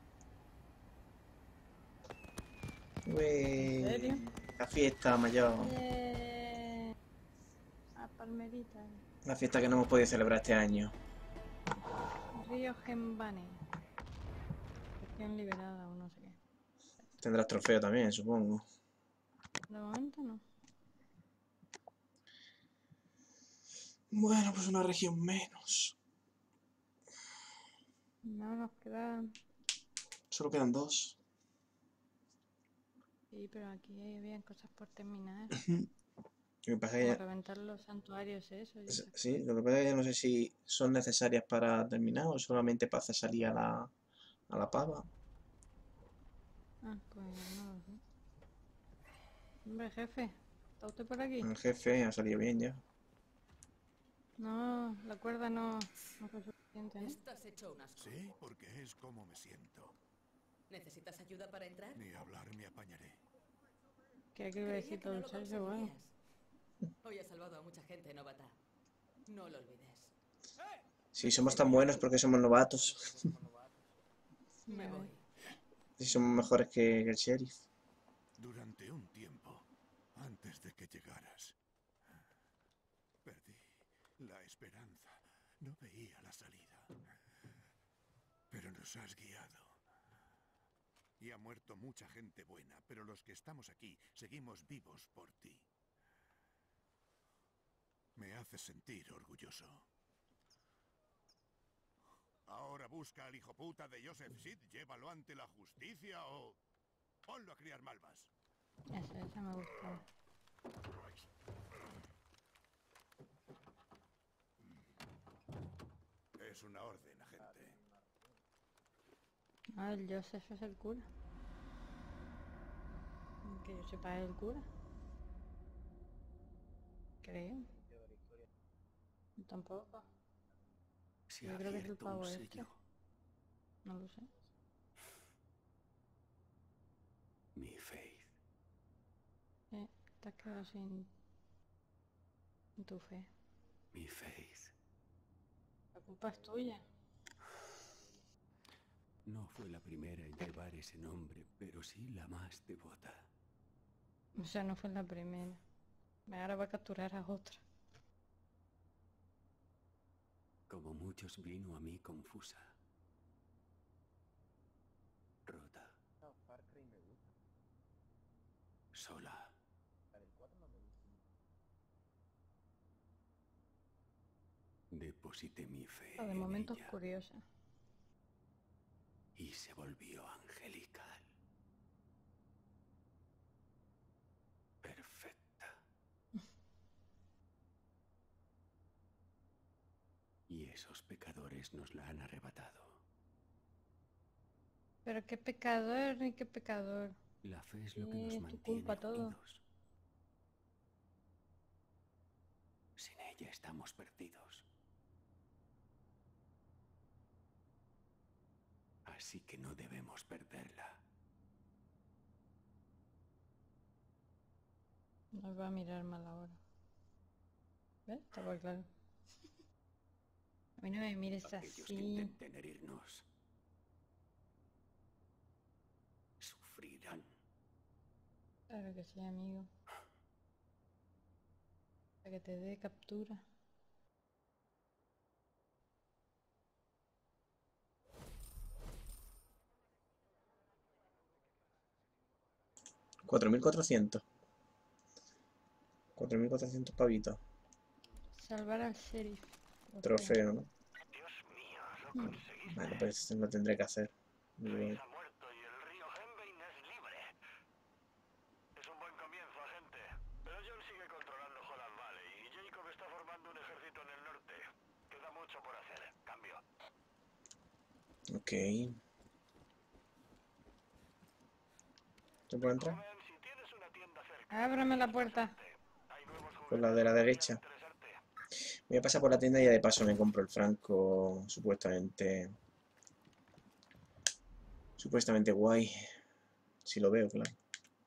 S1: Ué,
S2: ¿En serio?
S1: la fiesta mayor.
S2: Yeah. A palmerita.
S1: La fiesta que no hemos podido celebrar este año.
S2: Río Gembane. Gestión liberada o no sé qué.
S1: Tendrás trofeo también, supongo.
S2: De momento no.
S1: Bueno, pues una región menos.
S2: No nos quedan.
S1: Solo quedan dos.
S2: Sí, pero aquí había cosas por terminar.
S1: Lo que pasa es
S2: Como
S1: que ya-
S2: reventar los santuarios, eso. y esas
S1: sí, lo que pasa es que ya no sé si son necesarias para terminar o solamente para hacer salir a la, a la pava.
S2: Ah, pues no lo sé. Hombre, jefe, ¿está usted por aquí?
S1: El jefe ha salido bien ya.
S2: No, la cuerda no, no fue suficiente, ¿no?
S3: Estás hecho un asco.
S5: Sí, porque es como me siento.
S3: ¿Necesitas ayuda para entrar?
S5: Ni hablar me apañaré.
S2: Creo que
S3: Creía
S2: besito
S3: que no lo
S2: ducharse, bueno.
S3: conseguirías. Hoy has salvado a mucha gente novata. No lo olvides.
S1: Si somos tan buenos porque somos novatos.
S3: Me
S2: Vale.
S3: voy.
S1: Si somos mejores que, que el sheriff.
S5: Durante un tiempo, antes de que llegaras, perdí la esperanza. No veía la salida. Pero nos has guiado. Y ha muerto mucha gente buena, pero los que estamos aquí seguimos vivos por ti. Me haces sentir orgulloso. Ahora busca al hijo puta de Joseph Seed, llévalo ante la justicia o ponlo a criar malvas.
S2: Esa, esa me gusta.
S5: Es una orden, agente.
S2: Ah, el Joseph es el cura. Que yo sepa, es el cura. Creo. Tampoco.
S7: Se
S2: Yo
S7: ha
S2: creo que es el
S7: abierto un
S2: pavo este.
S7: sello.
S2: No lo sé.
S7: Mi Faith.
S2: Eh, te has quedado sin tu fe.
S7: Mi Faith.
S2: La culpa es tuya.
S7: No fue la primera en llevar ese nombre, pero sí la más devota.
S2: O sea, no fue la primera. Ahora va a capturar a otra.
S7: Como muchos vino a mí confusa. Rota. Sola. Deposité mi fe
S2: Ah, de
S7: en
S2: momento es
S7: ella
S2: curiosa.
S7: y se volvió angelical. Perfecta. Y esos pecadores nos la han arrebatado.
S2: Pero qué pecador, ni qué pecador.
S7: La fe es lo que
S2: Sí,
S7: nos
S2: es tu
S7: mantiene
S2: culpa todo.
S7: unidos. Sin ella estamos perdidos. Así que no debemos perderla.
S2: Nos va a mirar mal ahora. ¿Ves? Estaba claro. A mí no me mires
S7: Aquellos que
S2: así.
S7: intenten herirnos sufrirán.
S2: Claro que sí, amigo. Para que te dé captura.
S1: cuatro mil cuatrocientos. cuatro mil cuatrocientos pavitos.
S2: Salvar al sheriff.
S1: Trofeo, ¿no?
S5: Dios mío, lo
S2: Hmm.
S5: conseguiste.
S1: Bueno, pues lo tendré que hacer. Digo,
S5: Reis ha muerto y el río Henbane es libre. Es un buen comienzo, agente. Pero John sigue controlando Holland Valley y Jacob está formando un ejército en el norte. Queda mucho por hacer. Cambio.
S1: ok. ¿Se puede entrar?
S5: Joven, si tienes una tienda cerca,
S2: Ábrame la puerta.
S5: hay nuevos
S1: Por la de la
S5: juguetes que
S1: derecha.
S5: podrían interesarte.
S1: Voy a pasar por la tienda y ya de paso me compro el franco supuestamente... Supuestamente guay. Si lo veo, claro.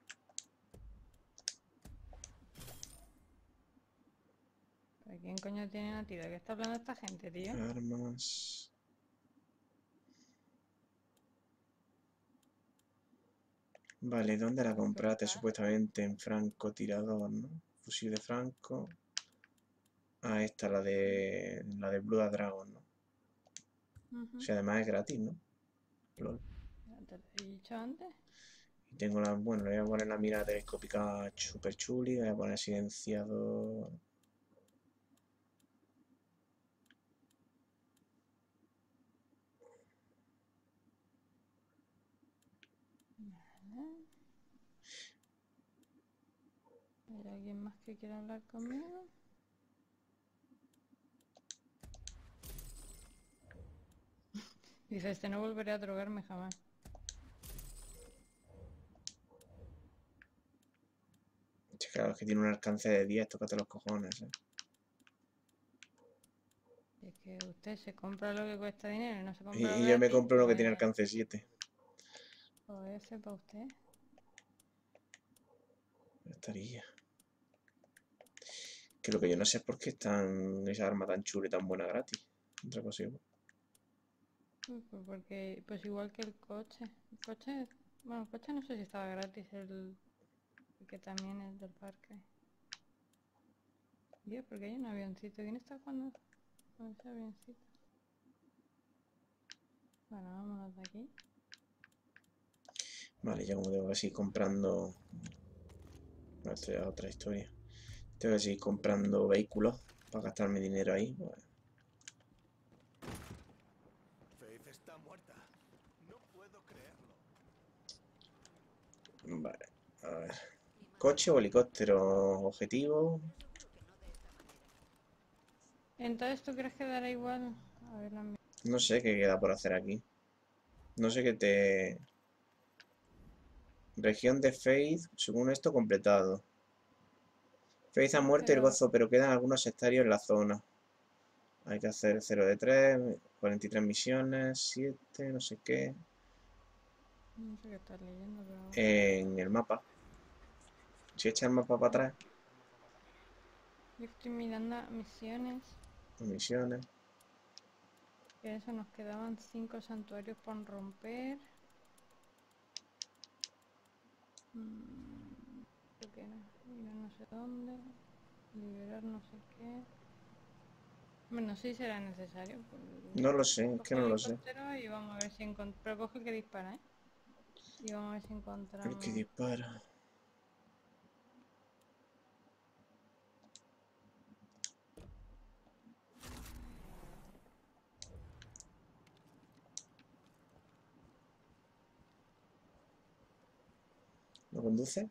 S2: ¿Pero quién coño tiene una tira? ¿Qué está hablando esta gente, tío?
S1: Armas... Vale, ¿dónde la compraste? Supuestamente en francotirador, ¿no? Fusil de franco. Ah, esta, la de... La de Blood Dragon, ¿no?
S2: Ujú.
S1: O sea, además es gratis, ¿no? Lol.
S2: Ya te lo he dicho antes.
S1: Y tengo la... Bueno, le voy a poner la mira telescópica super chuli. Le voy a poner silenciador...
S2: ¿Hay alguien más que quiera hablar conmigo? Dice, este no volveré a drogarme jamás.
S1: es que tiene un alcance de diez, tócate los cojones, ¿eh?
S2: Es que usted se compra lo que cuesta dinero y no se
S1: Y,
S2: compra lo
S1: y yo me
S2: gratis,
S1: compro uno que
S2: pues,
S1: tiene alcance siete.
S2: pues ese para usted.
S1: Ya estaría. Que lo que yo no sé es por qué están esa arma tan chula y tan buena gratis. Otra cosa igual.
S2: Pues pues porque, pues igual que el coche. El coche, bueno, el coche no sé si estaba gratis, el, el que también es del parque. Dios, porque hay un avioncito. ¿Quién está jugando con ese avioncito? Bueno, vámonos de aquí.
S1: Vale, ya como tengo que seguir comprando... No, esto ya es otra historia. Tengo que seguir comprando vehículos para gastar mi dinero ahí. Bueno,
S5: Faith está muerta. No puedo creerlo.
S1: vale, a ver. Coche o helicóptero, objetivo.
S2: Entonces, ¿tú crees que dará igual? A ver, la mi-
S1: No sé qué queda por hacer aquí. No sé qué te... Región de Faith, según esto, completado. Faith ha muerto y el
S2: Pero,
S1: gozo, pero quedan algunos sectarios en la zona. Hay que hacer cero de tres, cuarenta y tres misiones, siete, no sé qué.
S2: no sé qué estás leyendo, pero bueno.
S1: En el mapa. Si echa el mapa para atrás,
S2: Yo estoy mirando misiones.
S1: misiones.
S2: Que eso nos quedaban cinco santuarios por romper. Mm, creo que era. Ir a no sé dónde. Liberar no sé qué. Bueno, sí será necesario. Pues,
S1: No lo sé, es que
S2: cojo
S1: no
S2: el
S1: lo sé.
S2: helicóptero y vamos a ver si encontramos. Pero coge el que dispara, ¿eh? Y vamos a ver si
S1: El que
S2: encontramos.
S1: dispara. ¿Lo conduce?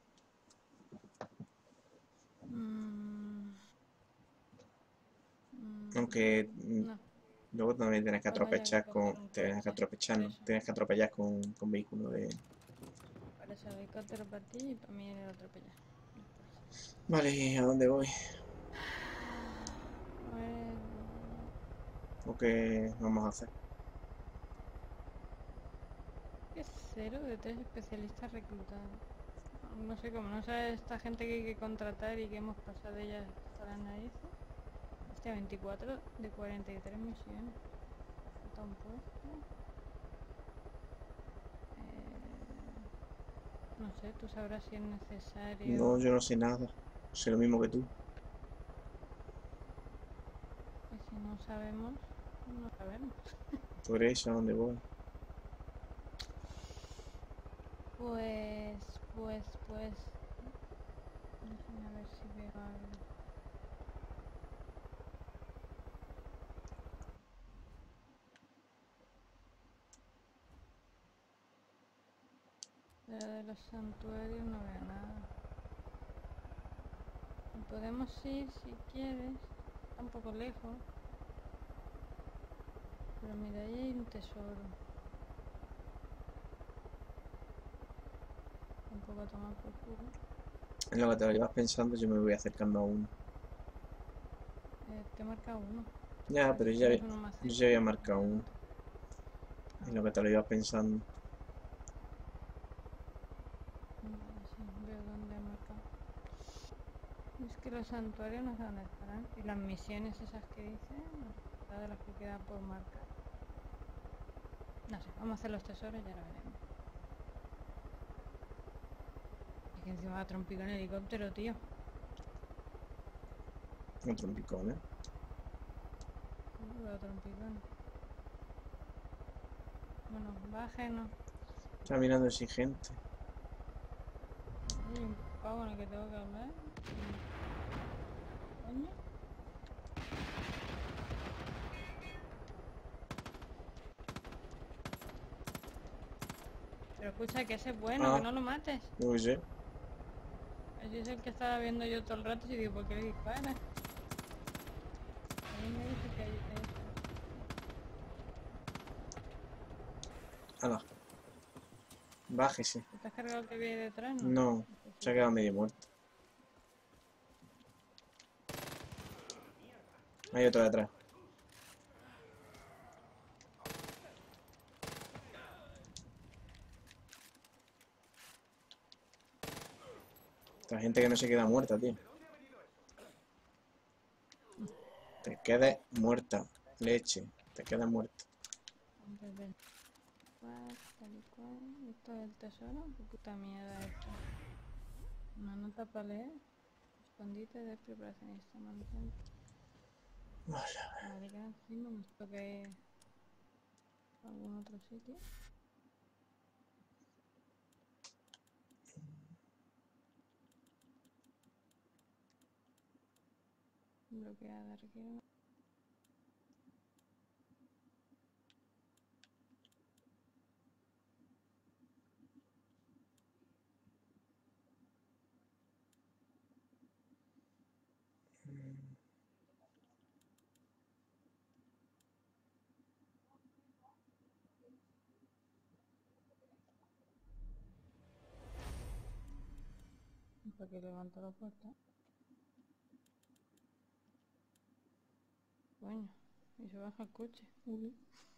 S2: Mm, mm,
S1: Aunque mm,
S2: no,
S1: luego también tienes que
S2: pues haya que
S1: atropellar
S2: coger
S1: con...
S2: un
S1: Tienes que
S2: coche.
S1: atropellar,
S2: Por
S1: ¿no?
S2: eso.
S1: Tienes que atropellar con, con vehículos de...
S2: Para eso el helicóptero para ti y para mí el atropellar.
S1: Vale, ¿a dónde voy?
S2: A ver.
S1: ¿O qué vamos a hacer?
S2: ¿Qué cero de tres especialistas reclutados? No sé cómo, no sabe esta gente que hay que contratar y que hemos pasado de ellas hasta las narices. Hostia, veinticuatro de cuarenta y tres misiones. Falta un puesto. Eh, no sé, tú sabrás si es necesario.
S1: No, yo no sé nada. Sé lo mismo que tú.
S2: Y si no sabemos, no sabemos.
S1: Por eso, ¿a dónde voy?
S2: Pues, pues, pues. Déjame ver si veo algo. Pero de los santuarios no veo nada. Y podemos ir si quieres. Está un poco lejos. Pero mira, ahí hay un tesoro. Un poco a tomar por culo.
S1: En lo que te lo llevas pensando, yo me voy acercando a uno.
S2: Eh, te marca uno.
S1: Ya, pero ya,
S2: Tienes uno más
S1: yo ya
S2: cerca.
S1: había marcado uno. En lo que te lo ibas pensando.
S2: Vale, sí, veo dónde ha marcado. Es que los santuarios no sé dónde estarán. Y las misiones esas que dicen, la de las que quedan por marcar. No sé, vamos a hacer los tesoros y ya lo veremos. Es que encima va trompico en helicóptero, tío.
S1: Otro picón, ¿eh?
S2: Uh, va trompicón. Bueno, bájenos.
S1: Está mirando exigente.
S2: Hay un pavo con el que tengo que hablar. Coño. Pero escucha, que ese es bueno,
S1: Ah.
S2: que no lo mates.
S1: Yo qué sé.
S2: Ese es el que estaba viendo yo todo el rato y digo, ¿por qué le dispara? A mí me dice que hay eso.
S1: Hala. Bájese.
S2: ¿Te has cargado el que viene detrás? No.
S1: No, se ha quedado medio muerto. Hay otro detrás. Esta gente que no se queda muerta, tío. Te quedas muerta. Leche. Te quedas muerta.
S2: Antes del cual, tal y cual. Esto es el tesoro. Qué puta mierda esto. Una nota para leer. Escondite de preparacionista. Mantén. Vale, queda encima. Me toca ir a algún otro sitio. Bloqueada, requiere. ¿Para qué levanto la puerta? Coño, y se baja el coche. Uy.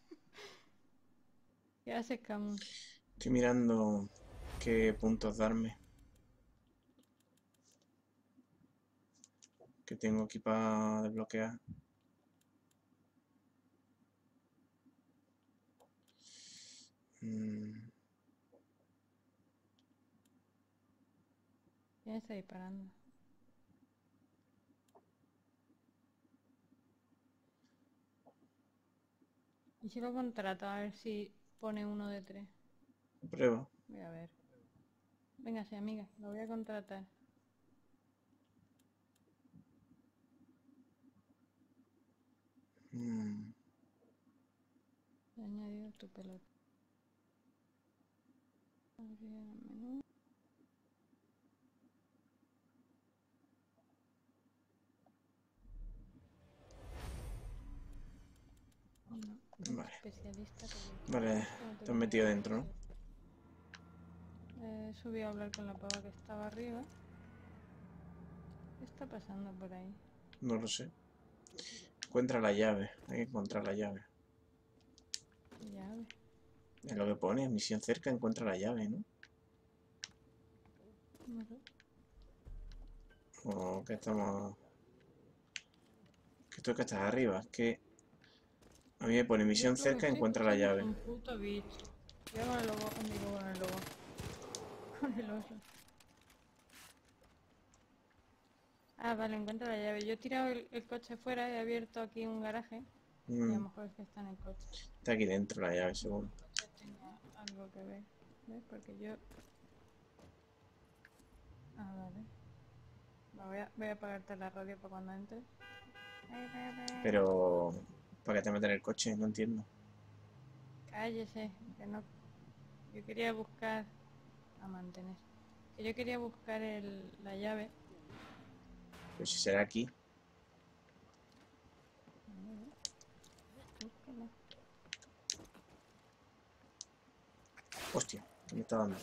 S2: ¿Qué haces, Camus?
S1: Estoy mirando qué puntos darme. Que tengo aquí para desbloquear. Mm,
S2: ¿Quién está disparando? ¿Y si lo contrato? A ver si pone uno de tres.
S1: prueba.
S2: Voy a ver. Venga, sí, amiga, lo voy a contratar.
S1: Mm,
S2: He añadido tu pelota. Abrir el menú. No,
S1: Vale.
S2: especialista. porque-
S1: Vale,
S2: ¿Cómo
S1: te has metido dentro, ¿no?
S2: Eh, subí a hablar con la pava que estaba arriba. ¿Qué está pasando por ahí?
S1: No lo sé. Encuentra la llave. Hay que encontrar la llave.
S2: ¿Qué llave?
S1: Es lo que pone. Misión cerca, encuentra la llave, ¿no?
S2: No sé.
S1: O que estamos... Que esto es que estás arriba. Es que... A mí me pone
S2: Yo
S1: misión
S2: creo que
S1: cerca,
S2: estoy
S1: encuentra la
S2: escuchando
S1: llave.
S2: un puto bicho. Cuidado con el lobo, digo con el lobo. Con el oso. Ah, vale, encuentra la llave. Yo he tirado el, el coche fuera, he abierto aquí un garaje. Y a lo
S1: Mm,
S2: mejor es que está en el coche.
S1: está aquí dentro la llave, seguro.
S2: El coche tenía algo que ver. ¿Ves? Porque yo... Ah, vale. Va, voy, a, voy a apagarte la radio para cuando entres.
S1: Pero... ¿Para qué te metes en el coche? No entiendo.
S2: Cállese, que no... Yo quería buscar... A mantener. Que yo quería buscar el, la llave.
S1: Pero si será aquí.
S2: Búscala.
S1: Hostia, ¿qué me está dando?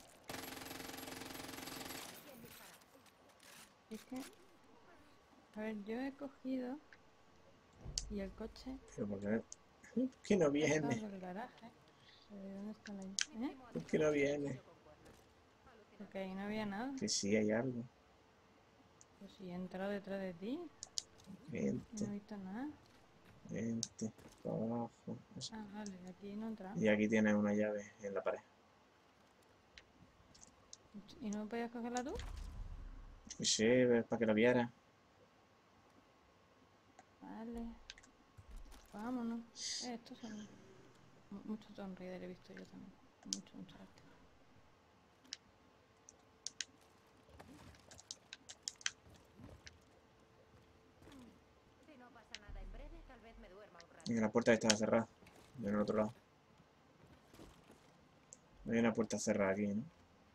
S2: Es que... A ver, yo he cogido... Y el coche...
S1: Pero ¿por qué, ¿por qué no
S2: Sacado
S1: viene?
S2: del garaje. ¿De dónde está la llave? ¿Eh?
S1: ¿Por qué no viene?
S2: Porque ahí no había nada.
S1: Que sí, hay algo.
S2: Pues si he entrado detrás de ti y no
S1: Vente,
S2: he visto nada.
S1: vente, para abajo.
S2: Ah, vale, aquí no he entrado.
S1: Y aquí tienes una llave en la pared.
S2: ¿Y no podías cogerla tú?
S1: Pues sí, es para que lo viera.
S2: Vale. Vámonos. Eh, estos son... mu- Mucho Tomb Raider he visto yo también. Mucho, mucho arte.
S4: Si no pasa nada en breve, tal vez me duerma un rato.
S1: Y la puerta está cerrada. En el otro lado. Hay una puerta cerrada aquí, ¿no?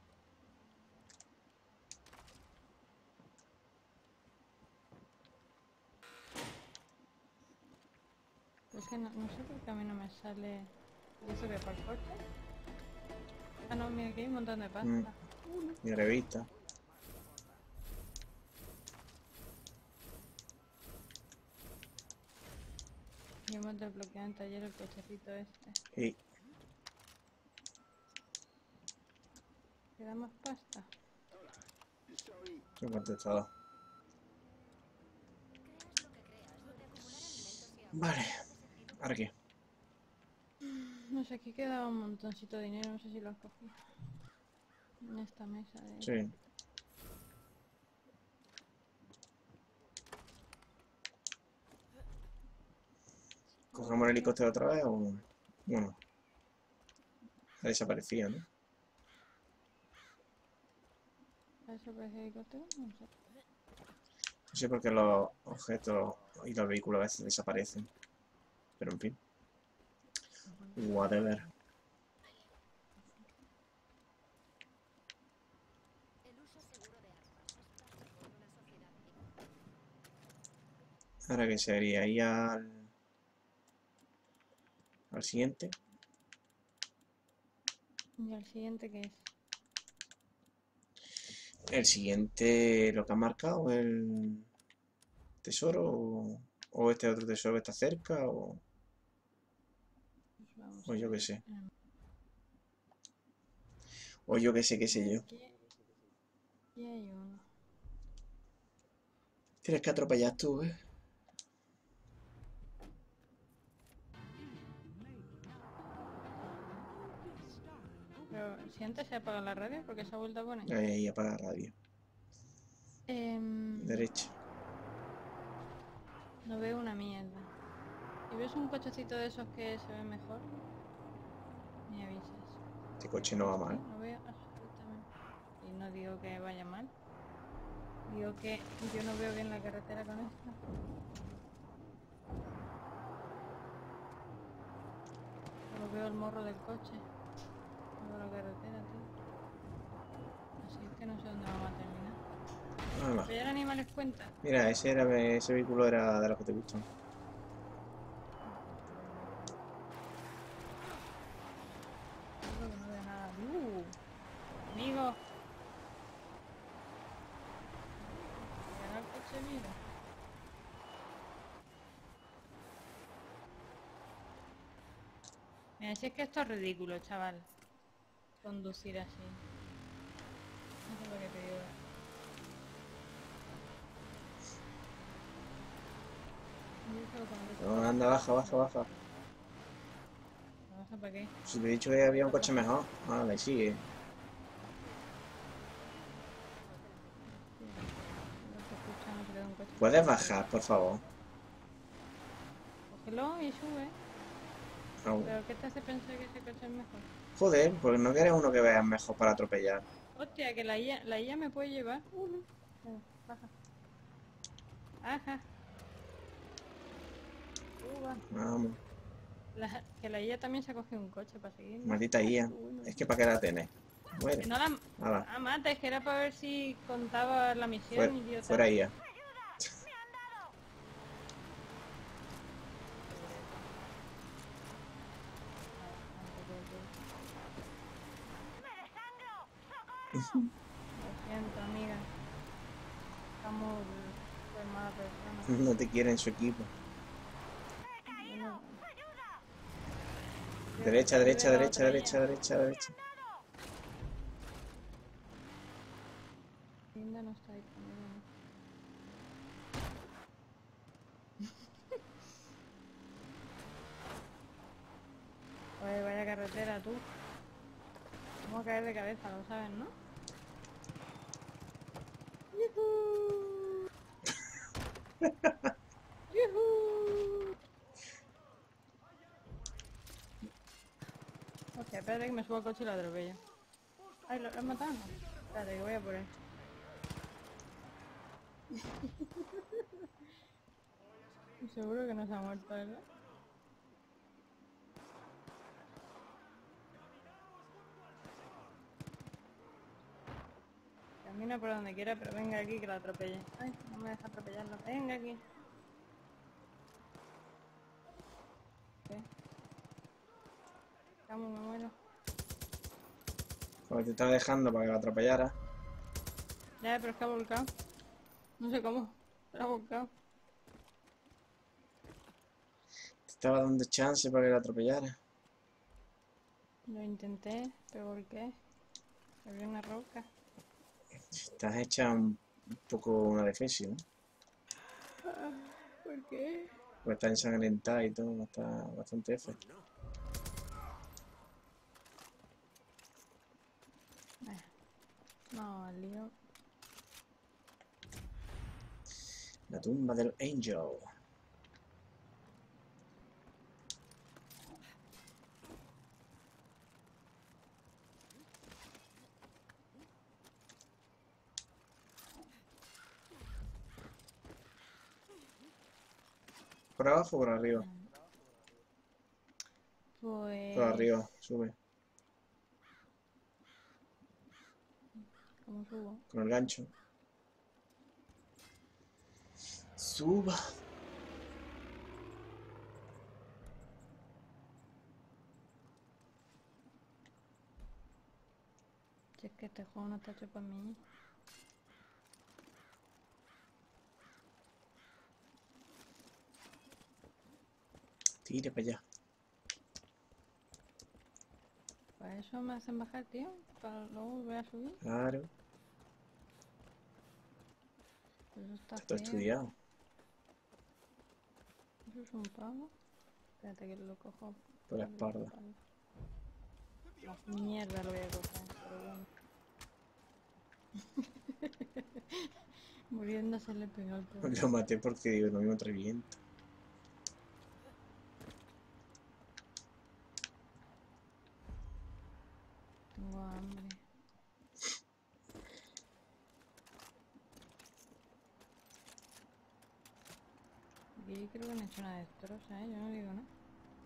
S2: Pero es que no, no sé por qué a mí no me sale... ¿Y eso que para el coche? Ah, no, mira, aquí hay un montón de pasta.
S1: Mm. Y revista.
S2: Y hemos desbloqueado en taller el cochecito este.
S1: Y
S2: ¿Queda más pasta?
S1: he contestado. Vale. ¿Ahora qué?
S2: No sé, aquí queda un montoncito de dinero, no sé si lo has cogido. En esta mesa de...
S1: Sí. ¿Cogemos el helicóptero otra vez o...? Bueno. Ha desaparecido, ¿no?
S2: ¿Eso parece helicóptero? No sé.
S1: No sé por qué los objetos y los vehículos a veces desaparecen. Pero en fin. Whatever. Ahora que sería ir al... al siguiente.
S2: ¿Y el siguiente qué es?
S1: El siguiente, lo que ha marcado, el tesoro o, o este otro tesoro que está cerca o,
S2: Pues vamos
S1: o
S2: a
S1: yo qué
S2: ver.
S1: sé.
S2: Ah,
S1: O yo qué sé, qué sé yo.
S2: Aquí, aquí hay uno.
S1: Tienes que atropellar tú, ¿eh?
S2: Pero si antes se apaga la radio, porque se ha vuelto a poner.
S1: Ahí, ahí, apaga la radio.
S2: Em,
S1: Derecha.
S2: no veo una mierda. Si ves un cochecito de esos que se ve mejor, me avisas.
S1: Este coche no va mal.
S2: No veo absolutamente. Y no digo que vaya mal. Digo que yo no veo bien la carretera con esto. Solo veo el morro del coche. No veo la carretera, tío. Así es que no sé dónde vamos a terminar.
S1: Ah, va.
S2: ¿Atropellar animales cuenta?
S1: Mira, ese, era, ese vehículo era de los que te gustan.
S2: Creo que no veo nada. Uh, amigo. Llega el coche, mira. Mira, si es que esto es ridículo, chaval. Conducir así. No sé lo que te digo. Yo solo conozco-
S1: No, anda, baja, baja, baja.
S2: ¿Baja para qué?
S1: Si te he dicho que había un coche mejor. Ah, ahí sigue.
S2: No te escucha, no se queda un coche.
S1: ¿Puedes bajar, por favor?
S2: Cógelo y sube.
S1: Ah,
S2: ¿Pero qué te hace pensar que ese coche es mejor?
S1: joder, porque no quieres uno que veas mejor para atropellar.
S2: Hostia, que la I A, la I A me puede llevar. Uh, no. Venga, baja. Ajá. Uh, va.
S1: Vamos,
S2: La- que la I A también se ha cogido un coche para seguir.
S1: maldita I A. Es que para qué la tenés.
S2: Que
S1: Muere.
S2: no la...
S1: Nada,
S2: Ah, mata, es que era para ver si contaba la misión,
S1: fuera,
S2: idiota.
S1: fuera I A.
S2: Lo siento, amiga. Estamos de mala persona.
S1: No te quiere en su equipo.
S2: Bueno,
S1: Derecha,
S2: yo- yo
S1: derecha,
S2: de la
S1: derecha,
S2: otra
S1: derecha,
S2: I A.
S1: derecha, derecha.
S2: Linda no está ahí conmigo, ¿no? Oye, vaya carretera, tú. Vamos a caer de cabeza, lo sabes, ¿no? ¡Yujú! ¡Yujú! Hostia, espérate que me subo al coche y lo atropello. Ay, ¿lo, lo han matado? Espérate, que voy a por él. Seguro que no se ha muerto, ¿verdad? Camina por donde quiera, pero venga aquí que lo atropelle. Ay, no me deja atropellarlo. Venga aquí. ¿Qué? Vamos, me muero.
S1: Porque te estaba dejando para que la atropellara.
S2: Ya, pero es que ha volcado. No sé cómo, pero ha volcado.
S1: Estaba dando chance para que la atropellara.
S2: Lo intenté, pero ¿por qué? Había una roca.
S1: Estás hecha un, un poco una defensa, ¿no?
S2: ¿Por qué?
S1: Pues está ensangrentada y todo, está bastante F.
S2: No, al lío.
S1: La tumba del Angel. ¿Por abajo o por arriba?
S2: Pues...
S1: Por arriba, sube.
S2: ¿Cómo subo?
S1: Con el gancho. Suba.
S2: Si es que este juego no está hecho para mí.
S1: Tire para allá.
S2: Para eso me hacen bajar, tío. Para luego volver a subir.
S1: Claro.
S2: Eso está
S1: Está todo
S2: feo.
S1: estudiado.
S2: Eso es un pavo. Espérate que lo cojo
S1: Por la espalda.
S2: La mierda lo voy a coger, pero bueno. Muriéndose le pegó el pobre.
S1: Lo maté porque digo, no me revienta.
S2: Tengo hambre. Aquí creo que han hecho una destroza, ¿eh? Yo no digo nada.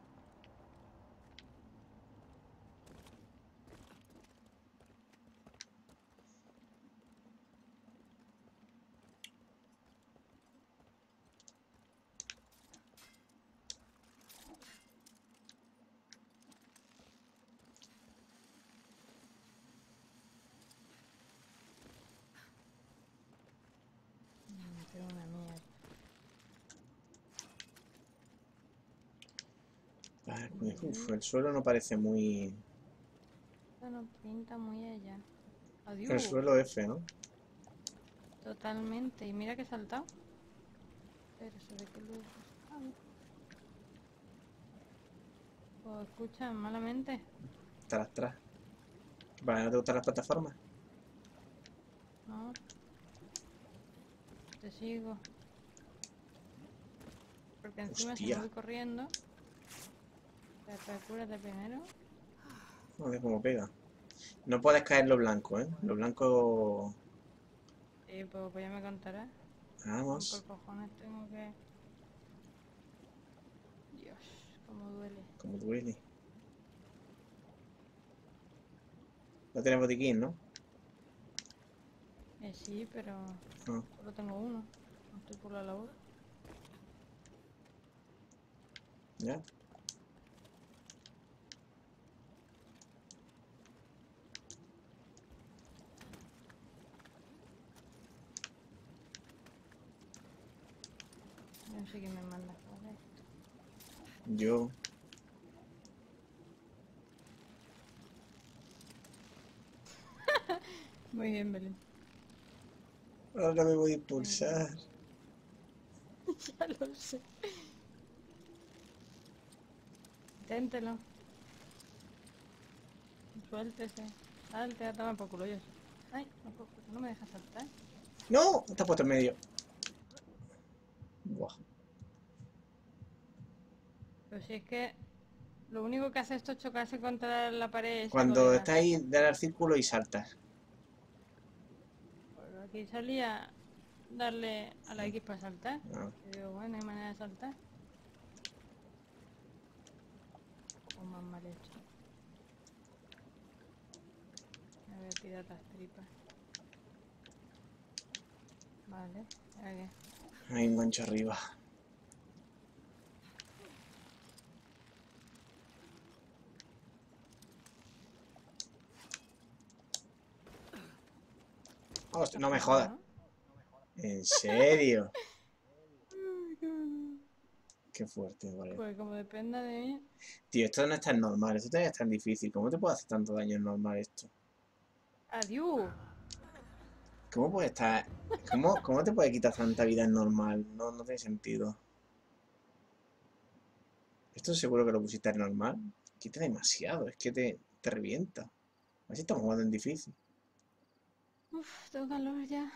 S2: Mm, tengo una mierda.
S1: Vale, pues, uf, el suelo no parece muy...
S2: Esto no pinta muy allá.
S1: El
S2: Adiós.
S1: suelo F, ¿no?
S2: Totalmente. Y mira que he saltado. Pero se ve que lo he saltado. ¿O escuchan malamente?
S1: Tras, tras. Vale, ¿no te gustan las plataformas?
S2: No. Te sigo. Porque encima si
S1: Hostia.
S2: me voy corriendo. Espera, cúrate primero.
S1: Joder, cómo pega. No puedes caer lo blanco, ¿eh? Lo blanco...
S2: Sí, pues, pues ya me contarás.
S1: Vamos.
S2: Por cojones tengo que... Dios, cómo duele.
S1: Como duele. No tienes botiquín, ¿no?
S2: Eh, sí, pero
S1: No.
S2: solo tengo uno. No estoy por la labor.
S1: ¿Ya?
S2: No sé quién me manda para esto.
S1: Yo...
S2: Muy bien, Belén.
S1: Ahora me voy a impulsar.
S2: Ya lo sé. Inténtelo. Suéltese. Salte, a tomar por culo yo. Ay, no, por culo, no me deja saltar.
S1: ¡No! Está puesto en medio. Buah.
S2: Pero si es que lo único que hace esto es chocarse contra la pared. esa
S1: Cuando
S2: colega.
S1: estás ahí, dale al círculo y saltas.
S2: Pues aquí salía darle a la X para saltar.
S1: Ah.
S2: Y digo, bueno, hay manera de saltar. O más mal hecho. Me voy a tirar las tripas. Vale, ¿ahora qué?
S1: Hay un gancho arriba. Hostia, no me jodas.
S2: ¿No?
S1: ¿En serio? Qué fuerte, vale.
S2: Pues como dependa de mí.
S1: Tío, esto no es tan normal, esto también es tan difícil. ¿Cómo te puede hacer tanto daño en normal esto?
S2: Adiós.
S1: ¿Cómo puede estar? ¿Cómo, cómo te puede quitar tanta vida en normal? No, no tiene sentido. ¿Esto seguro que lo pusiste en normal? Quita demasiado, es que te, te revienta. Así estamos jugando en difícil.
S2: Uf, tengo calor ya.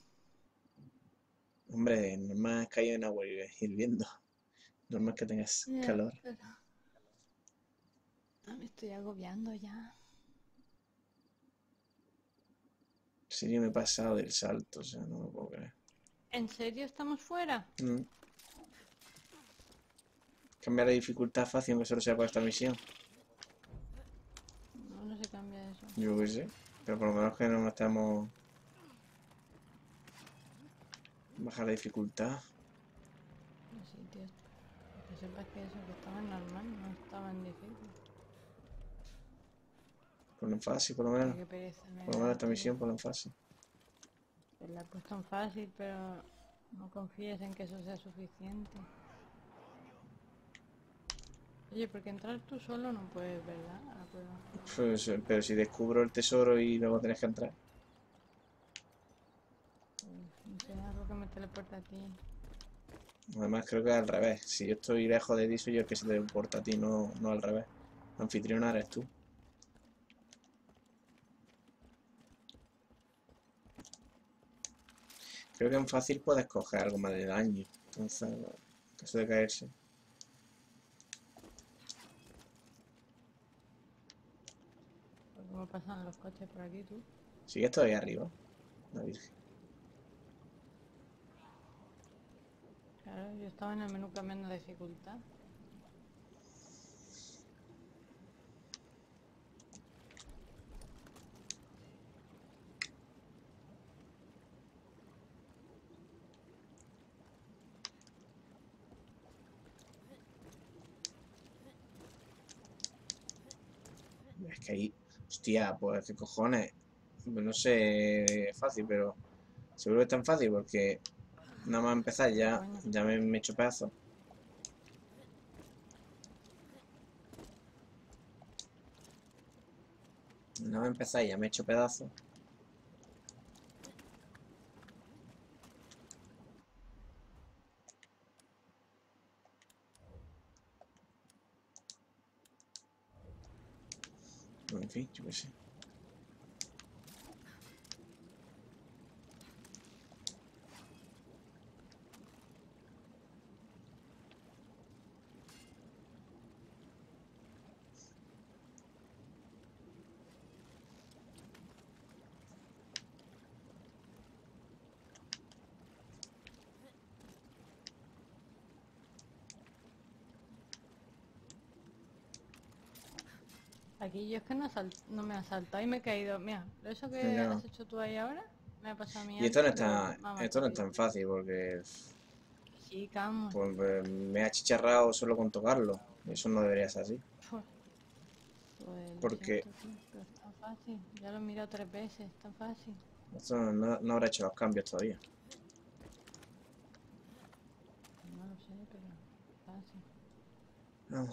S1: Hombre, normal es caído en agua hirviendo. Normal que tengas
S2: Ya,
S1: calor.
S2: pero... Ah, me estoy agobiando ya.
S1: Sí, yo me he pasado del salto, o sea, no lo puedo creer.
S2: ¿En serio estamos fuera?
S1: Mm. Cambiar la dificultad fácil, aunque solo sea para esta misión.
S2: No, no se cambia eso.
S1: Yo qué sé. Pero por lo menos que no estamos... Bajar la dificultad.
S2: Sí, tío. Que sepas que eso, que estaba en normal, no estaba en difícil.
S1: Ponlo en fácil, por lo
S2: Ay,
S1: menos.
S2: qué pereza me
S1: Por lo
S2: da,
S1: menos esta
S2: tío.
S1: misión, ponlo en fácil.
S2: Pues la he puesto en fácil, pero no confíes en que eso sea suficiente. Oye, porque entrar tú solo no puedes, ¿verdad? Ah, puedo.
S1: Pues, eh, pero si descubro el tesoro y luego tenés que entrar.
S2: Pues, no sé, algo que me teleporta a ti.
S1: Además creo que es al revés. Si yo estoy lejos de ti, soy yo el que se teleporta a ti, no, no al revés. Anfitriona eres tú. Creo que en fácil puedes coger algo más de daño. Entonces, en caso de caerse.
S2: Pues, ¿cómo pasan los coches por aquí, tú?
S1: Sigue todavía arriba. La Virgen.
S2: Claro, yo estaba en el menú cambiando de dificultad.
S1: Es que ahí... Hostia, pues qué cojones. No sé, es fácil, pero... Seguro que es tan fácil porque... Nada más empezar ya,
S2: Coño.
S1: ya me, me he hecho pedazos. Nada más empezar ya me he hecho pedazos. En fin, yo qué sé.
S2: Aquí yo es que no, sal- no me ha saltado y me he caído. Mira, eso que
S1: No.
S2: has hecho tú ahí ahora me ha pasado a mí
S1: Y esto no
S2: antes, pero
S1: está,
S2: me ha
S1: esto no es
S2: matado.
S1: tan fácil porque
S2: Sí, camo.
S1: pues, eh, me ha chicharrado solo con tocarlo. Eso no debería ser así.
S2: Pues, pues lo
S1: Porque
S2: siento, tío, pero es tan fácil. Ya lo he mirado tres veces, es tan fácil.
S1: esto no, no- no habrá hecho los cambios todavía.
S2: No lo sé, pero es fácil.
S1: No.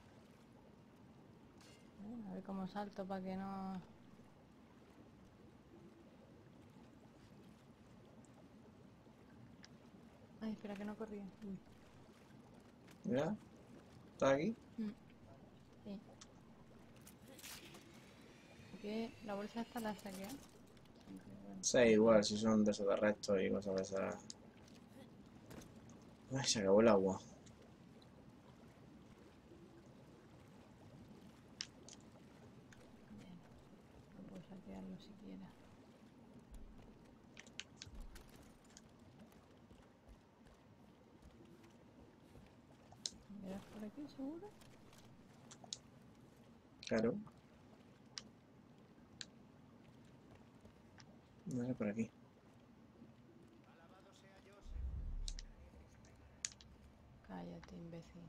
S2: Eh, A ver cómo salto para que no... Ay, espera que no corría. Uy.
S1: Mira, está aquí.
S2: Mm, sí. Porque la bolsa esta la saqué. Aunque, bueno,
S1: Sí, igual, si son de esos de restos y cosas de esas. Ay, se acabó el agua.
S2: bien. No puedo saquearlo siquiera. ¿Verás por aquí, seguro?
S1: Claro. No sé por aquí.
S2: Cállate, imbécil.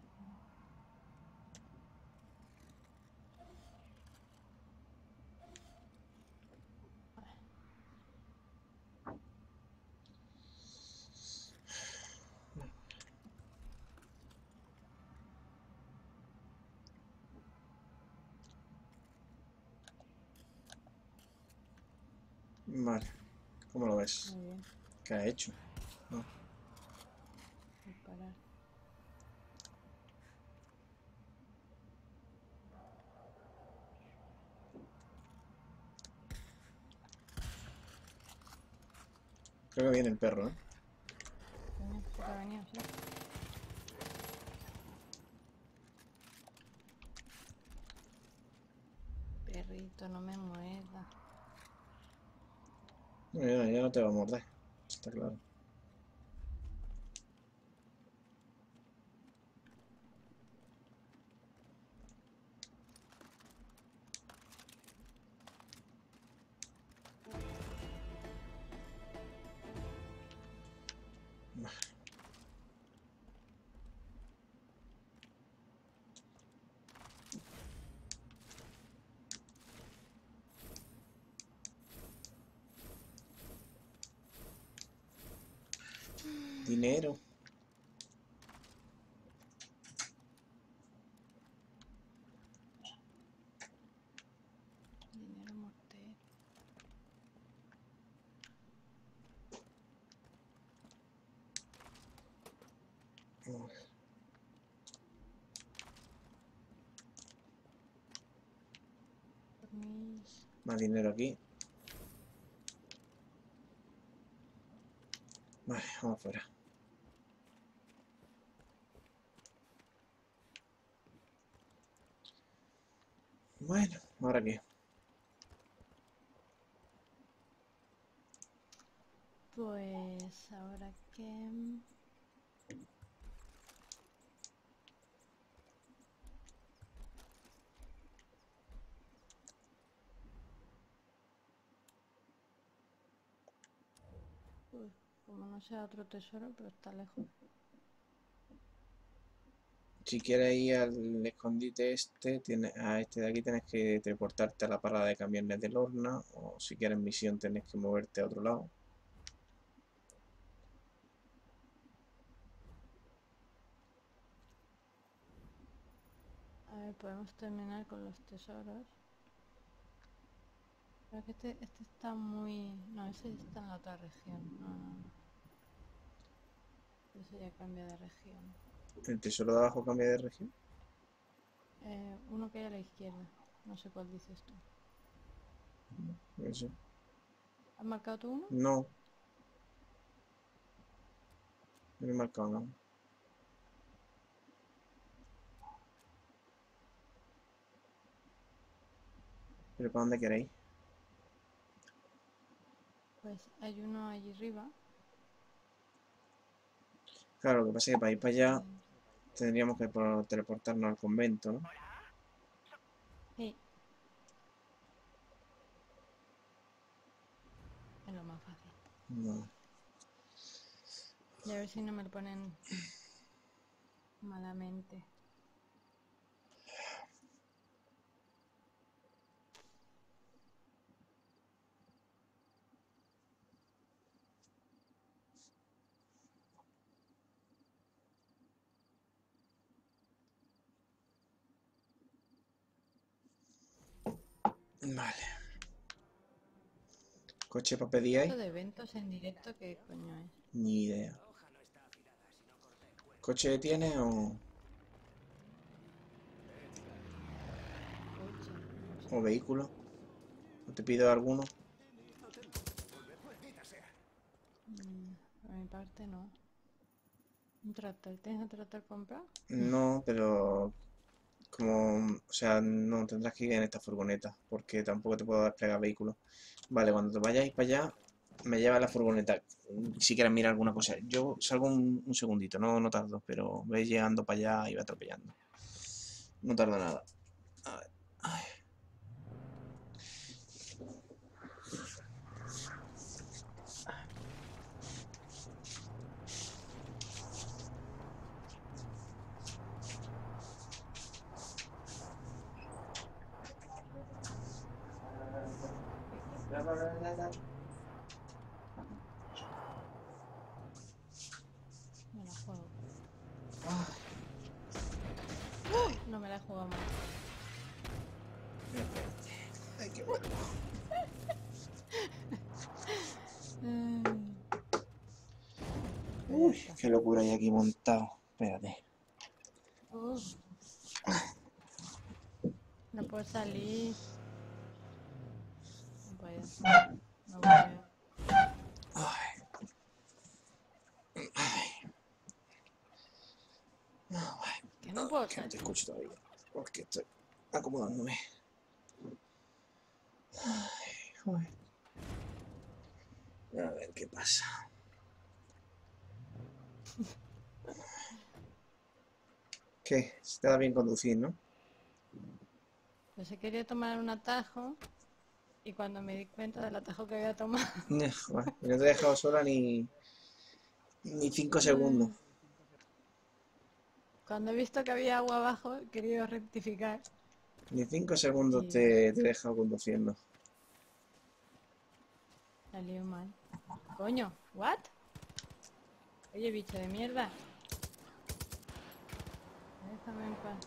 S1: Vale. ¿Cómo lo ves?
S2: Muy bien.
S1: ¿Qué ha hecho? No.
S2: Disparar.
S1: Creo que viene el perro, ¿eh?
S2: Coño, ¿qué te ha venido? Sí. Perrito, no me muerda.
S1: No, ya, ya no te va a morder. Está claro. Dinero.
S2: Dinero mortero. Mis...
S1: Más dinero aquí. Vale, vamos afuera. Bueno, ¿ahora qué?
S2: Pues ahora que... Pues como no sea otro tesoro, pero está lejos.
S1: Si quieres ir al escondite este, tiene, a este de aquí tienes que teleportarte a la parada de camiones de Lorna, o si quieres misión tienes que moverte a otro lado.
S2: A ver, podemos terminar con los tesoros. Pero que este, este está muy... No, ese está en la otra región. No, no, no. Ese ya cambia de región.
S1: ¿El tesoro de abajo cambia de región?
S2: Eh, uno que hay a la izquierda. No sé cuál dices tú.
S1: No sé.
S2: ¿Has marcado tú uno?
S1: No. No he marcado nada. ¿Pero para dónde queréis?
S2: Pues hay uno allí arriba.
S1: Claro, lo que pasa es que para ir para allá
S2: Eh,
S1: tendríamos que por- teleportarnos al convento, ¿no?
S2: sí. Es lo más fácil.
S1: No.
S2: Y a ver si no me lo ponen malamente.
S1: Vale. ¿Coche para pedir
S2: Esto
S1: ahí?
S2: de eventos en directo, ¿qué coño es?
S1: Ni idea. ¿Coche tienes o,
S2: Coche, no sé.
S1: o vehículo? ¿O te pido alguno?
S2: Mm, por mi parte no. Un tractor, ¿tienes un tractor comprado?
S1: No, pero como, o sea, no tendrás que ir en esta furgoneta porque tampoco te puedo desplegar vehículos. Vale, cuando te vayáis para allá, me lleva la furgoneta. Si quieres mirar alguna cosa. Yo salgo un, un segundito, no, no tardo, pero vais llegando para allá y va atropellando. No tarda nada. A ver, ay.
S2: Me la juego.
S1: Ah,
S2: No me la he jugado mal.
S1: ay, qué bueno. Uy, qué locura hay aquí montado. Espérate.
S2: Uf. No puedo salir. No puedo. No puedo.
S1: Ay,
S2: Que no puedo
S1: que no te
S2: salir.
S1: escucho todavía. Porque estoy acomodándome. Ay, joder. A ver qué pasa. ¿Qué? Se te da bien conducir, ¿no?
S2: Yo se quería tomar un atajo y cuando me di cuenta del atajo que había tomado,
S1: Eh, joder, y no te he dejado sola ni, ni cinco segundos.
S2: cuando he visto que había agua abajo, he querido rectificar.
S1: Ni cinco segundos
S2: Y
S1: te, te he dejado conduciendo.
S2: salió mal. Coño, ¿what? Oye, bicho de mierda. Déjame en paz.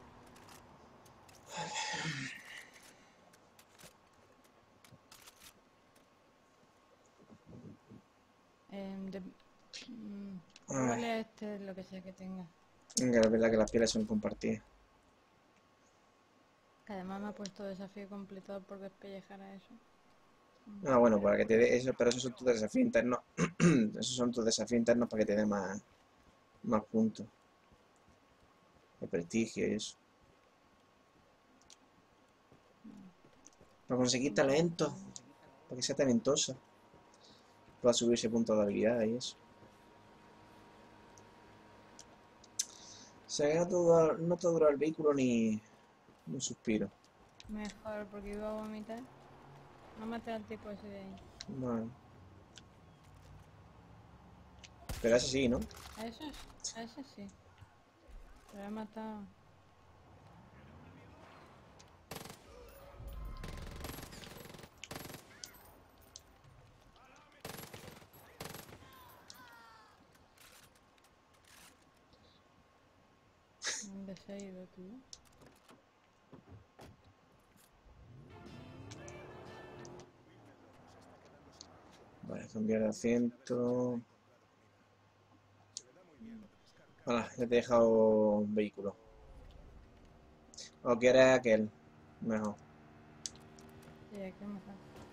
S2: Em, de- mm,
S1: Ay,
S2: huele a este lo que sea que tenga.
S1: venga, es verdad que las pieles son compartidas.
S2: Que además me ha puesto desafío completado por despellejar a eso.
S1: Ah, bueno, para que te dé eso, pero esos son tus desafíos internos. Esos son tus desafíos internos para que te dé más, más puntos. De prestigio y eso. Para conseguir talento. Para que sea talentosa. Pueda subirse puntos de habilidad y eso. O sea que no te dura, no te dura el vehículo ni, ni un suspiro.
S2: Mejor, porque iba a vomitar. No maté al tipo ese de ahí.
S1: Vale. Pero eso sí, ¿no?
S2: A eso, a ese sí. Lo he matado. ¿Dónde se ha ido, tío?
S1: Vale, cambiar de asiento. Hola, ya te he dejado un vehículo. ¿O quieres aquel? Mejor.
S2: Sí, aquí mejor.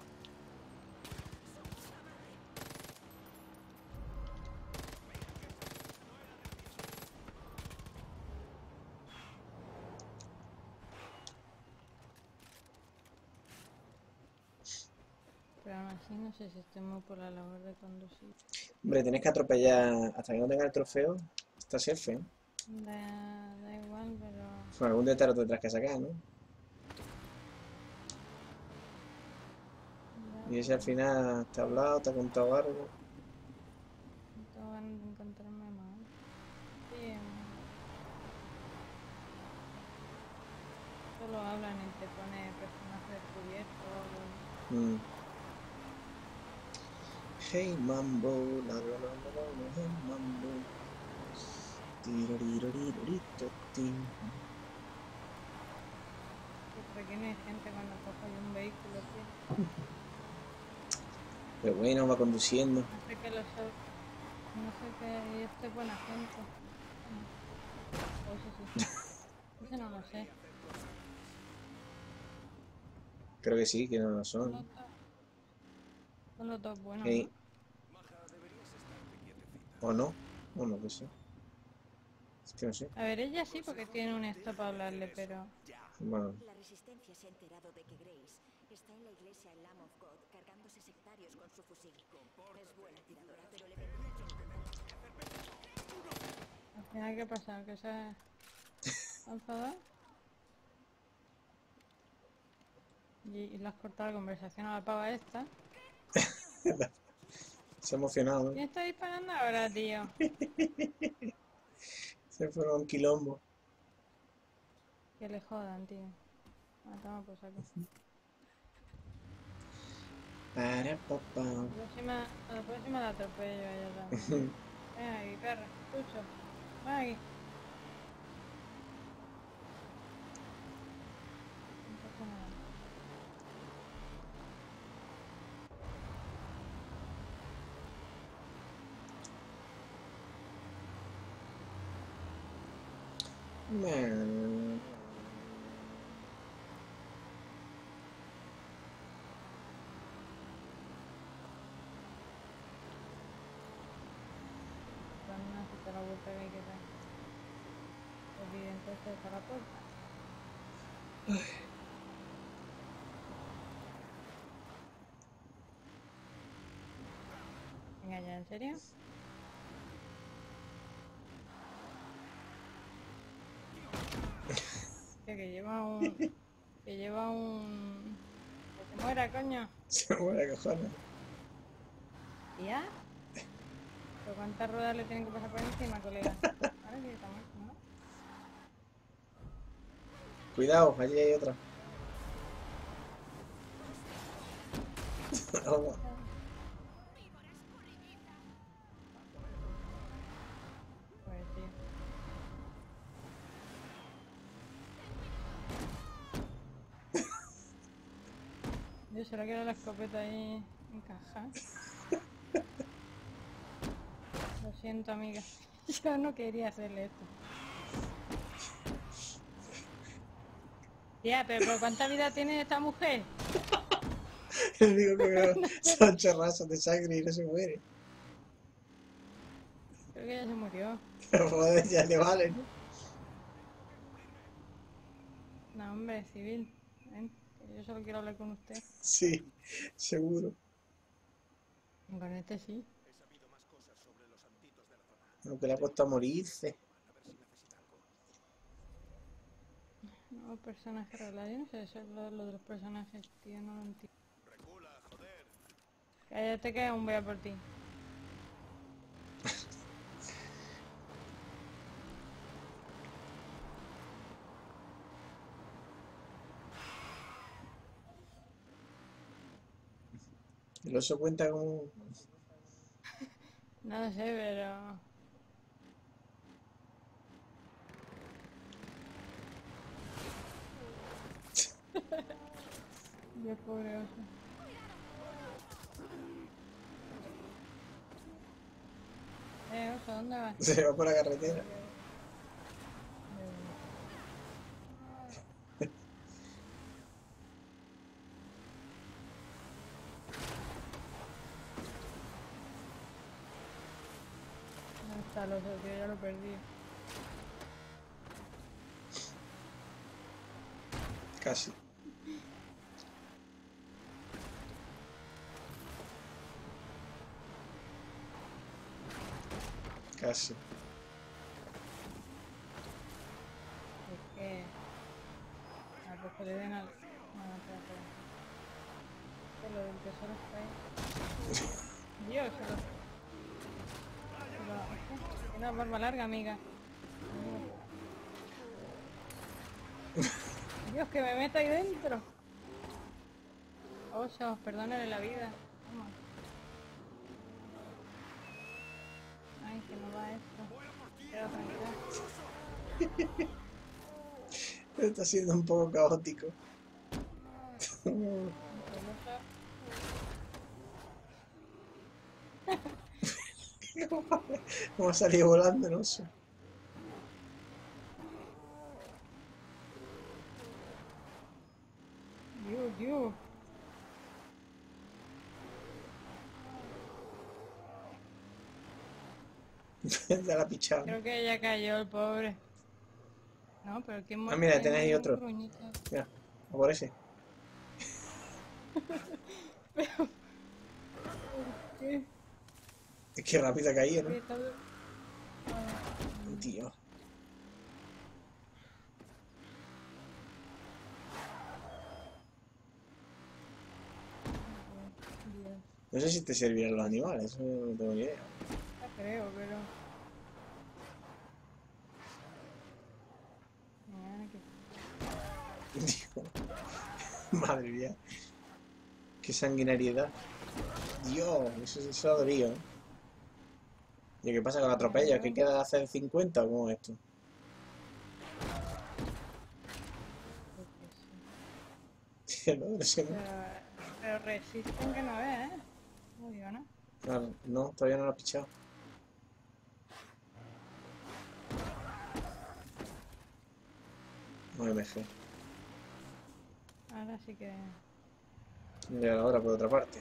S2: Pero aún así no sé si estoy muy por la labor de conducir.
S1: Hombre, tienes que atropellar hasta que no tengas el trofeo. Está safe, ¿eh?
S2: Da, da igual, pero...
S1: Bueno, algún día te lo tendrás que sacar, ¿no?
S2: da
S1: Y si al final te ha hablado, te ha contado algo.
S2: No tengo ganas de encontrarme mal. Sí, em, solo hablan y te pone personaje descubierto o algo así.
S1: Mm. Hey mambo, la la la la la la, hey mambo. Tirorirorirorito, tin.
S2: ¿Por qué no hay gente cuando cojo yo un vehículo, tío?
S1: Pero bueno, va conduciendo.
S2: No sé qué lo sé. No sé qué... Yo estoy buena gente. O eso sí. Eso no lo sé.
S1: Creo que sí, que no lo
S2: Son
S1: son.
S2: los dos, son los dos buenos,
S1: Hey,
S2: ¿no?
S1: ¿o no? No, no lo sé. Es que no sé.
S2: A ver, ella sí porque tiene un esto para hablarle, pero...
S1: Bueno,
S4: La resistencia se ha enterado de que Grace está en la iglesia en Lamb of God cargándose sectarios con su fusil. Es buena tiradora, pero le vendría bien intentar.
S2: Al final, ¿qué pasa? ¿Que se ha enfadado? Y, y le has cortado la conversación a la pava esta.
S1: se ha emocionado, ¿no?
S2: ¿Quién está disparando ahora, tío?
S1: Se fueron a un quilombo.
S2: Que le jodan, tío. Ah, toma por saco.
S1: Para papá.
S2: La próxima, la próxima la atropello a ella también. Ven aquí, perra. Escucho. Ven aquí. No pasa nada.
S1: Man.
S2: Una si te la vuelta que hay que dar. Evidente se deja la puerta. Venga ya, ¿en serio? Que, que lleva un... Que lleva un... Que se muera, coño.
S1: Se muere, cojones.
S2: ¿Ya? ¿Pero cuántas ruedas le tienen que pasar por encima, colega? Ahora sí está muerto, ¿no?
S1: Cuidado, allí hay otra. Vamos.
S2: Pues sí. Yo solo quiero la escopeta ahí encajada. Lo siento, amiga. Yo no quería hacerle esto. Tía, pero, pero ¿cuánta vida tiene esta mujer?
S1: El único que veo son chorrazos de sangre y no se muere.
S2: Creo que ya se murió.
S1: Pero joder, ya le vale, ¿no?
S2: No, hombre, civil. Ven, que yo solo quiero hablar con usted.
S1: Sí, seguro.
S2: Con este sí.
S1: Aunque le ha costado morirse.
S2: No, personaje real. Yo no sé eso es lo, lo de los personajes, tío, no lo entiendo. Cállate que aún voy a por ti.
S1: El oso cuenta como...
S2: No lo sé, pero... Dios, pobre oso. Eh, oso, ¿dónde vas?
S1: Se va por la carretera.
S2: ¿Dónde está el oso, tío? Ya lo perdí.
S1: Casi. Casi.
S2: Es que... Ah, pues que le den al... Bueno, espera, espera. Que lo del tesoro está ahí. Dios, se lo... Se lo... Tiene la barba larga, amiga. Dios, que me meto ahí dentro. Oso, perdónale la vida. Vamos. Ay, que no va esto. Queda tranquila.
S1: Está siendo un poco caótico. Como ha salido volando el oso.
S2: Dios, Dios.
S1: Ya la ha pichado.
S2: Creo que ya cayó el pobre. No, pero ¿quién muere?
S1: Ah, mira, tenéis ahí otro.
S2: Gruñito.
S1: Mira, a por ese.
S2: Pero... ¿Qué?
S1: Es que rápido ha caído, ¿no?
S2: ¿Qué tal?
S1: Tío.
S2: Dios,
S1: No sé si te servirán los animales, eso no tengo ni idea.
S2: ya creo, pero... Mira, que...
S1: Dios. Madre mía. Qué sanguinariedad. Dios, eso es eso dolido, ¿eh? ¿Y qué pasa con la atropella? ¿Qué queda de hacer cincuenta o cómo es esto? Tío, no, no sé, ¿no?
S2: Pero, pero resisten que no veas, ¿eh? No digo, ¿no?
S1: Claro, no, todavía no lo ha pichado. O M G.
S2: Ahora sí que...
S1: Y ahora por otra parte.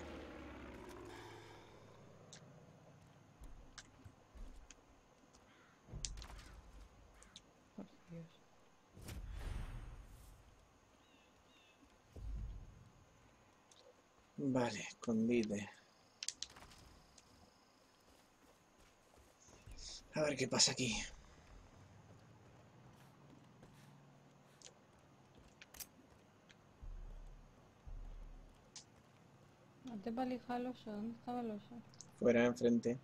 S2: Por Dios.
S1: Vale, escondite. A ver qué pasa aquí.
S2: ¿No te valija el oso? ¿Dónde estaba el oso?
S1: Fuera, enfrente.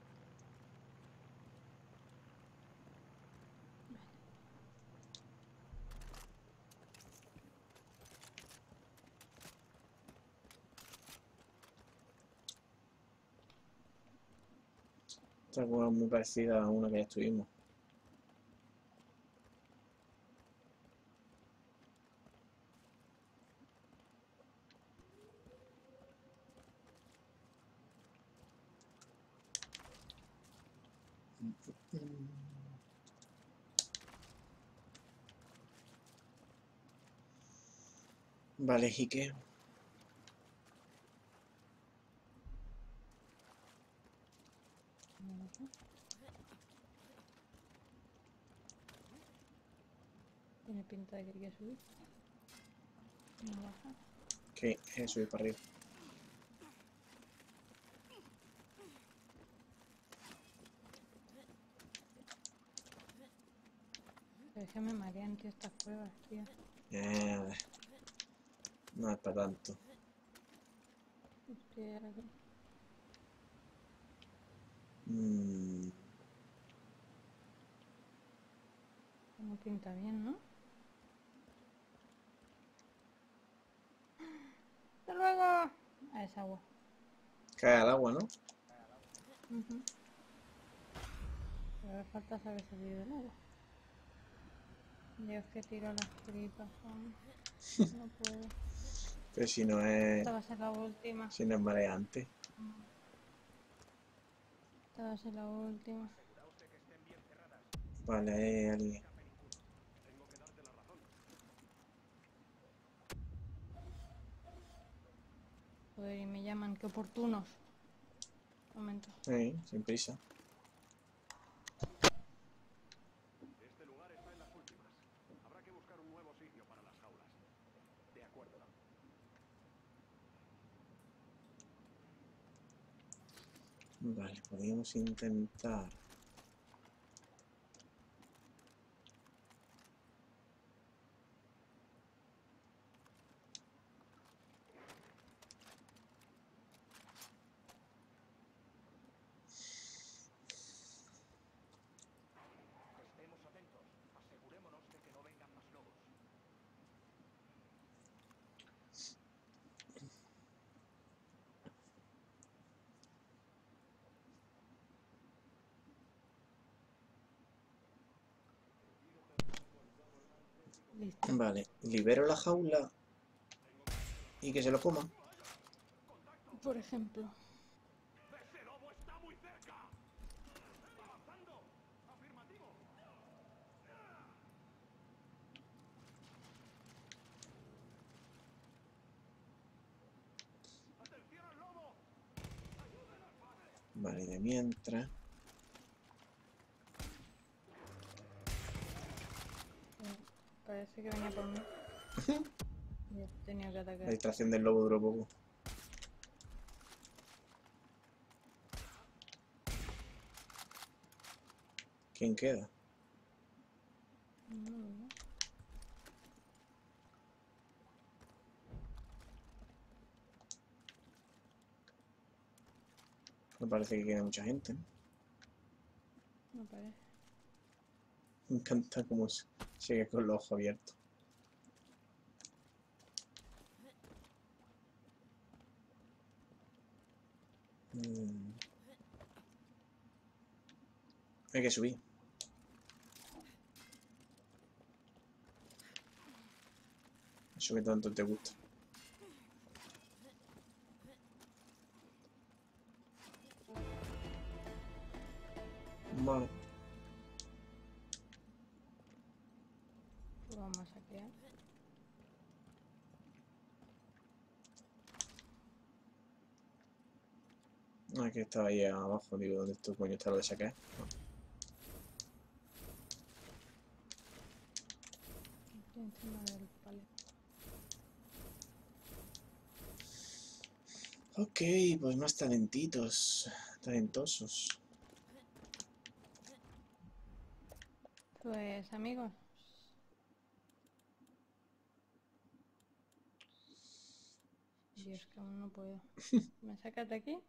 S1: Esta es muy parecida a una que ya estuvimos. Vale, ¿y qué?
S2: Tiene pinta de que quería subir. No baja.
S1: Que es subir para arriba.
S2: Pero es que me marean, tío, estas pruebas, tío.
S1: Eh, no es para tanto.
S2: Hostia, ¿ahora qué?
S1: Mm,
S2: No pinta bien, ¿no? ¡Hasta luego! Ah, es agua.
S1: cae al agua, ¿no?
S2: Ujú. Pero ahora falta saber salir del agua. Dios, que tiro las tripas, hombre. No puedo.
S1: Pero si no es...
S2: Esta va a ser la última.
S1: Si no es mareante.
S2: Esta va a ser la última.
S1: Vale, hay alguien.
S2: Joder, y me llaman, qué oportunos. Un momento.
S1: Sí, sin prisa.
S5: Este lugar está en las últimas. Habrá que buscar un nuevo sitio para las jaulas. De acuerdo.
S1: Vale, podríamos intentar...
S6: Estemos atentos. Asegurémonos de que no vengan más lobos.
S2: Listo.
S1: Vale, libero la jaula y que se lo coma.
S2: Por ejemplo.
S5: ¡Ese lobo está muy cerca! ¡Avanzando! ¡Afirmativo! ¡Atención al lobo!
S1: Vale, de mientras...
S2: Eh, Parece que venía por mí. Y he tenido que
S1: La
S2: atacar.
S1: distracción del lobo duró poco. ¿Quién queda?
S2: No, no.
S1: Me parece que queda mucha gente, ¿no?
S2: No parece.
S1: Me encanta cómo se- sigue con los ojos abiertos. Mm. Hay que subir. Eso que tanto te gusta. Vale.
S2: Lo vamos a saquear.
S1: Ah, que estaba ahí abajo, digo, ¿dónde esto coño está lo de sacar?
S2: Aquí encima del palé.
S1: Ok, pues más talentitos, talentosos.
S2: Pues amigos, Dios, que aún no puedo. ¿Me sacas de aquí?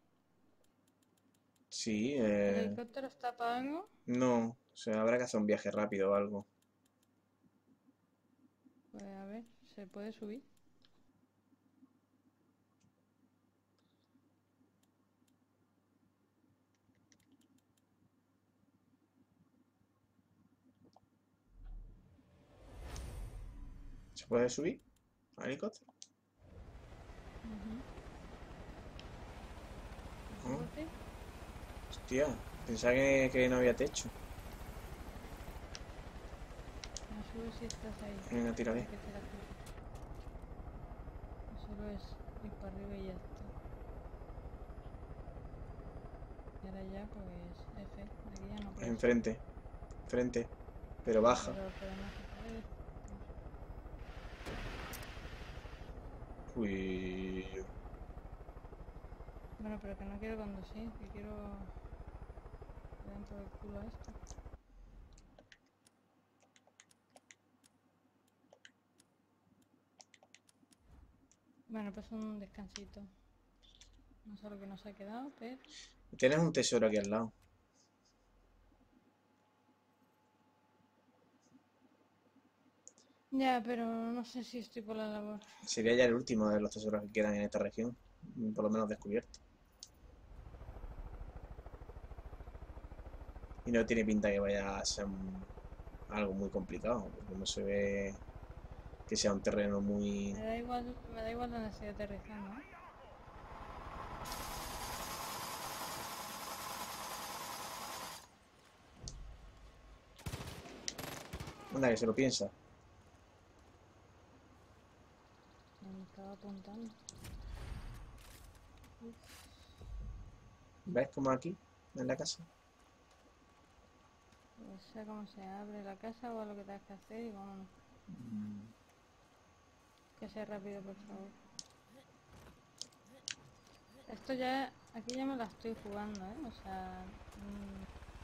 S1: Sí,
S2: ¿El
S1: eh...
S2: helicóptero está para algo?
S1: no, o sea, habrá que hacer un viaje rápido o algo.
S2: Pues a ver, ¿se puede subir?
S1: ¿Se puede subir al helicóptero?
S2: ¿Me subo
S1: Ah,
S2: aquí?
S1: hostia, pensaba que, que no había techo.
S2: Me subo si estás ahí.
S1: Venga, tírale.
S2: Hay que tirar tú. Solo es ir para arriba y ya está. Y ahora ya pues F, de aquí ya no puedes.
S1: Enfrente, enfrente, pero baja.
S2: Pero, pero no se puede.
S1: Uy,
S2: Bueno, pero que no quiero conducir, que quiero... que den por el culo a esto. Bueno, pues un descansito. No sé lo que nos ha quedado, pero...
S1: tienes un tesoro aquí al lado.
S2: Ya, pero no sé si estoy por la labor.
S1: Sería ya el último de los tesoros que quedan en esta región, por lo menos descubierto. Y no tiene pinta que vaya a ser un- algo muy complicado, porque no se ve que sea un terreno muy...
S2: Me da igual, me da igual donde estoy aterrizando, ¿eh?
S1: Anda, que se lo piensa.
S2: Me estaba apuntando.
S1: ¿Ves como aquí, en la casa?
S2: Pues sea cómo se abre la casa o a lo que tengas que hacer y vámonos. Que sea rápido, por favor. Esto ya, aquí ya me la estoy jugando, ¿eh? O sea, mmm,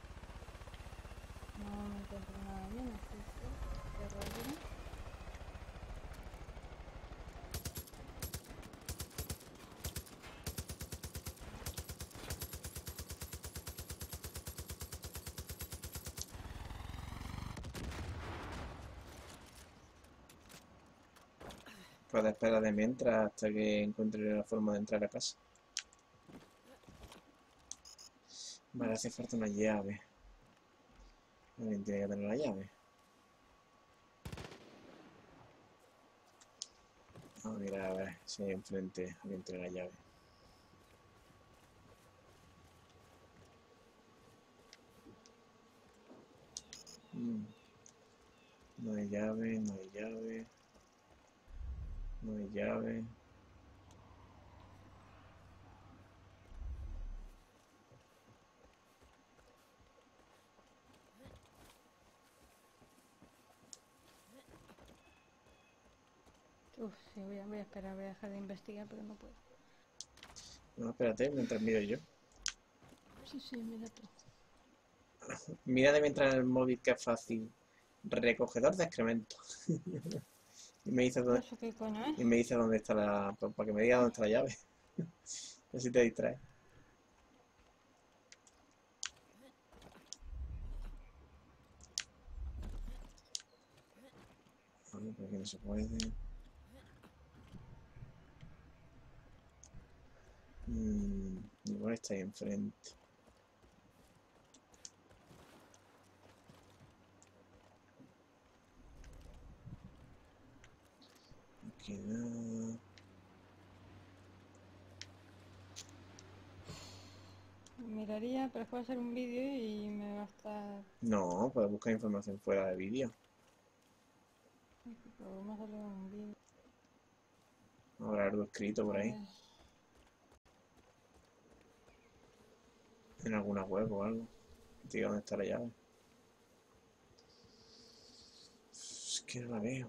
S2: no me encuentro nada bien, así que cierro aquí.
S1: Puedes esperar de mientras hasta que encuentre la forma de entrar a casa. Vale, hace falta una llave. Alguien tiene que tener la llave. Vamos a mirar a ver si hay enfrente alguien tiene la llave. Mm. No hay llave, no hay llave. No hay llave.
S2: Uf, sí, voy a, voy a esperar, voy a dejar de investigar, pero no puedo.
S1: No, espérate, mientras miro yo.
S2: Sí, sí, mira tú.
S1: Mira de mientras en el móvil que es fácil. Recogedor de excremento. y me dice dónde,
S2: ¿Eso qué coño es?
S1: y me dice dónde está la... para que me diga dónde está la llave. Así te distraes. Ah, por aquí no se puede. Mm, igual está ahí enfrente. Aquí nada.
S2: Miraría, pero es que voy a hacer un vídeo y me va a estar...
S1: No, puedes buscar información fuera de vídeo.
S2: Pero me ha salido un vídeo.
S1: Habrá algo escrito por ahí.
S2: Pues,
S1: En alguna web o algo. Diga dónde está la llave. Es que no la veo.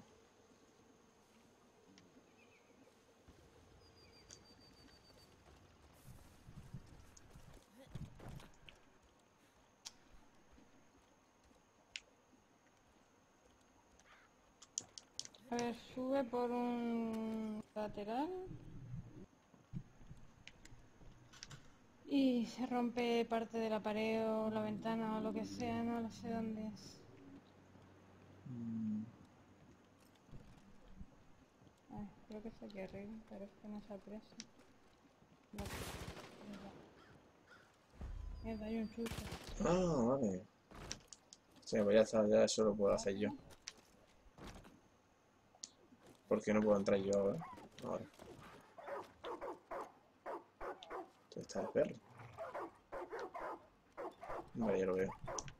S2: a ver, sube por un lateral. Y se rompe parte de la pared o la ventana o lo que sea, no lo sé dónde es.
S1: Mm,
S2: Ay, creo que es aquí arriba, pero es que no se aprecia. No, mierda. Mierda, hay un chucho.
S1: Ah, vale. Sí, pues ya está, ya eso lo puedo hacer yo. ¿Por qué no puedo entrar yo ahora? Ahora. ¿Dónde está el perro? Vale, ya lo veo.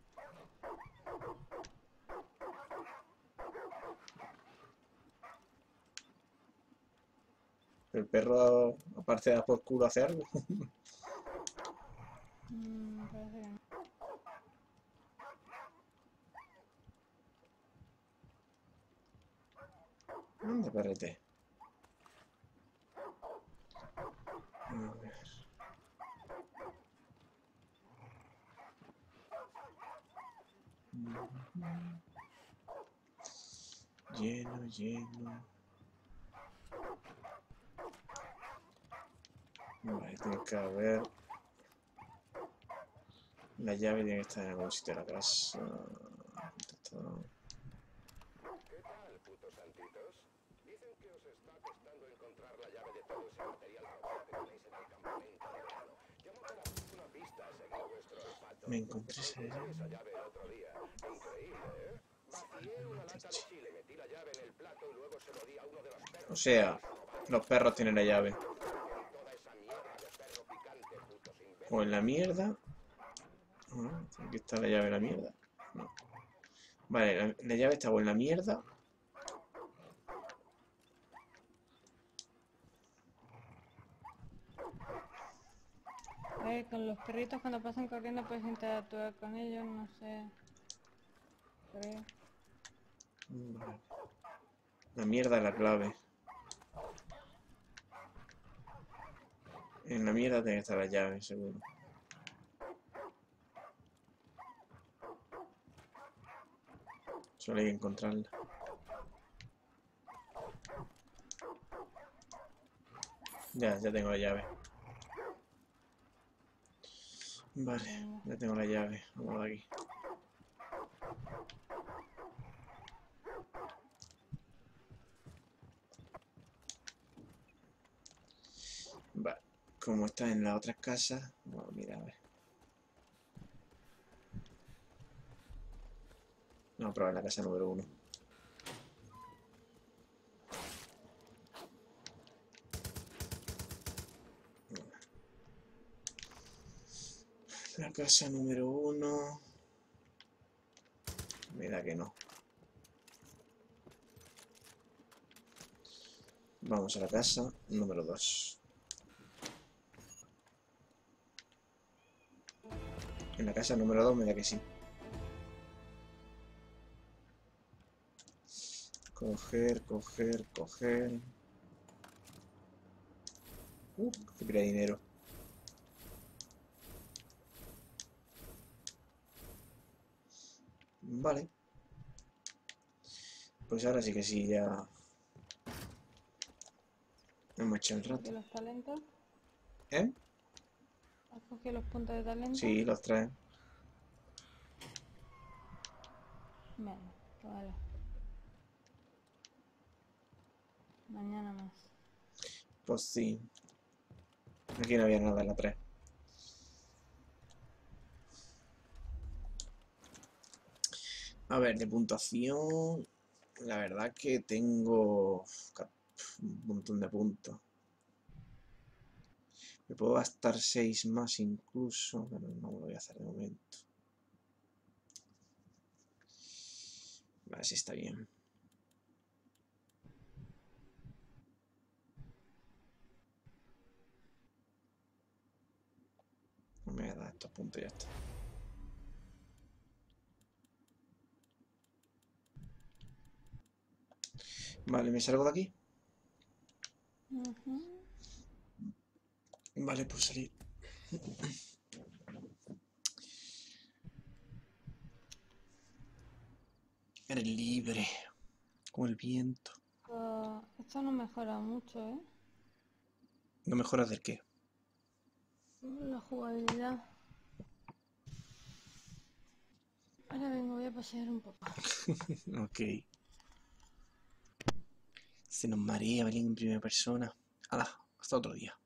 S1: ¿El perro, aparte de dar por culo, hace algo?
S2: Mm, parece que no.
S1: Anda, perrete. A ver. Lleno, lleno. Vale, tiene que haber... La llave tiene que estar en algún sitio de la casa. ¿Dónde está?
S8: ¿Qué tal, putos santitos? Dicen que os está costando encontrar la llave de todo ese material robado que tenéis en el campamento de verano. Llamo para una pista seguido vuestro olfato.
S1: Me encontré esa
S8: Encontré
S1: llave.
S8: esa llave el otro día. Increíble, ¿eh? Vacié una lata de chile, metí la llave en el plato y luego se lo di a uno de los perros.
S1: O sea, los perros tienen la llave.
S8: Toda esa mierda de perro picante, putos imbéciles.
S1: O en la mierda. Ah, aquí está la llave en la mierda. No. Vale, la, la llave está o en la mierda.
S2: A ver, con los perritos cuando pasan corriendo puedes interactuar con ellos, no sé. Creo.
S1: Vale. La mierda es la clave. En la mierda tiene que estar la llave, seguro. Solo hay que encontrarla. Ya, ya tengo la llave. Vale, ya tengo la llave. Vamos de aquí. Vale, como está en las otras casas, bueno, mira, a ver. Vamos a probar la casa número uno. La casa número uno. Mira que no. Vamos a la casa número dos. En la casa número dos me da que sí. Coger, coger, coger. Uh, que pira dinero. Vale. Pues ahora sí que sí, ya hemos echado el
S2: ¿Y
S1: rato.
S2: los talentos?
S1: ¿Eh?
S2: ¿Has cogido los puntos de talento?
S1: Sí, los traen.
S2: Bueno, vale. Mañana más.
S1: Pues sí. Aquí no había nada en la tres. A ver, de puntuación, la verdad que tengo un montón de puntos. Me puedo gastar seis más incluso, pero no lo voy a hacer de momento. Vale, sí está bien. estos puntos ya está. Vale, ¿me salgo de aquí?
S2: Ujú.
S1: Vale, pues salir. Eres libre, como el viento.
S2: Ah, esto no mejora mucho, ¿eh?
S1: ¿No mejoras del qué?
S2: La jugabilidad. Ahora vengo, voy a pasear un poco.
S1: Ok. Se nos marea venir en primera persona. Hala, hasta otro día.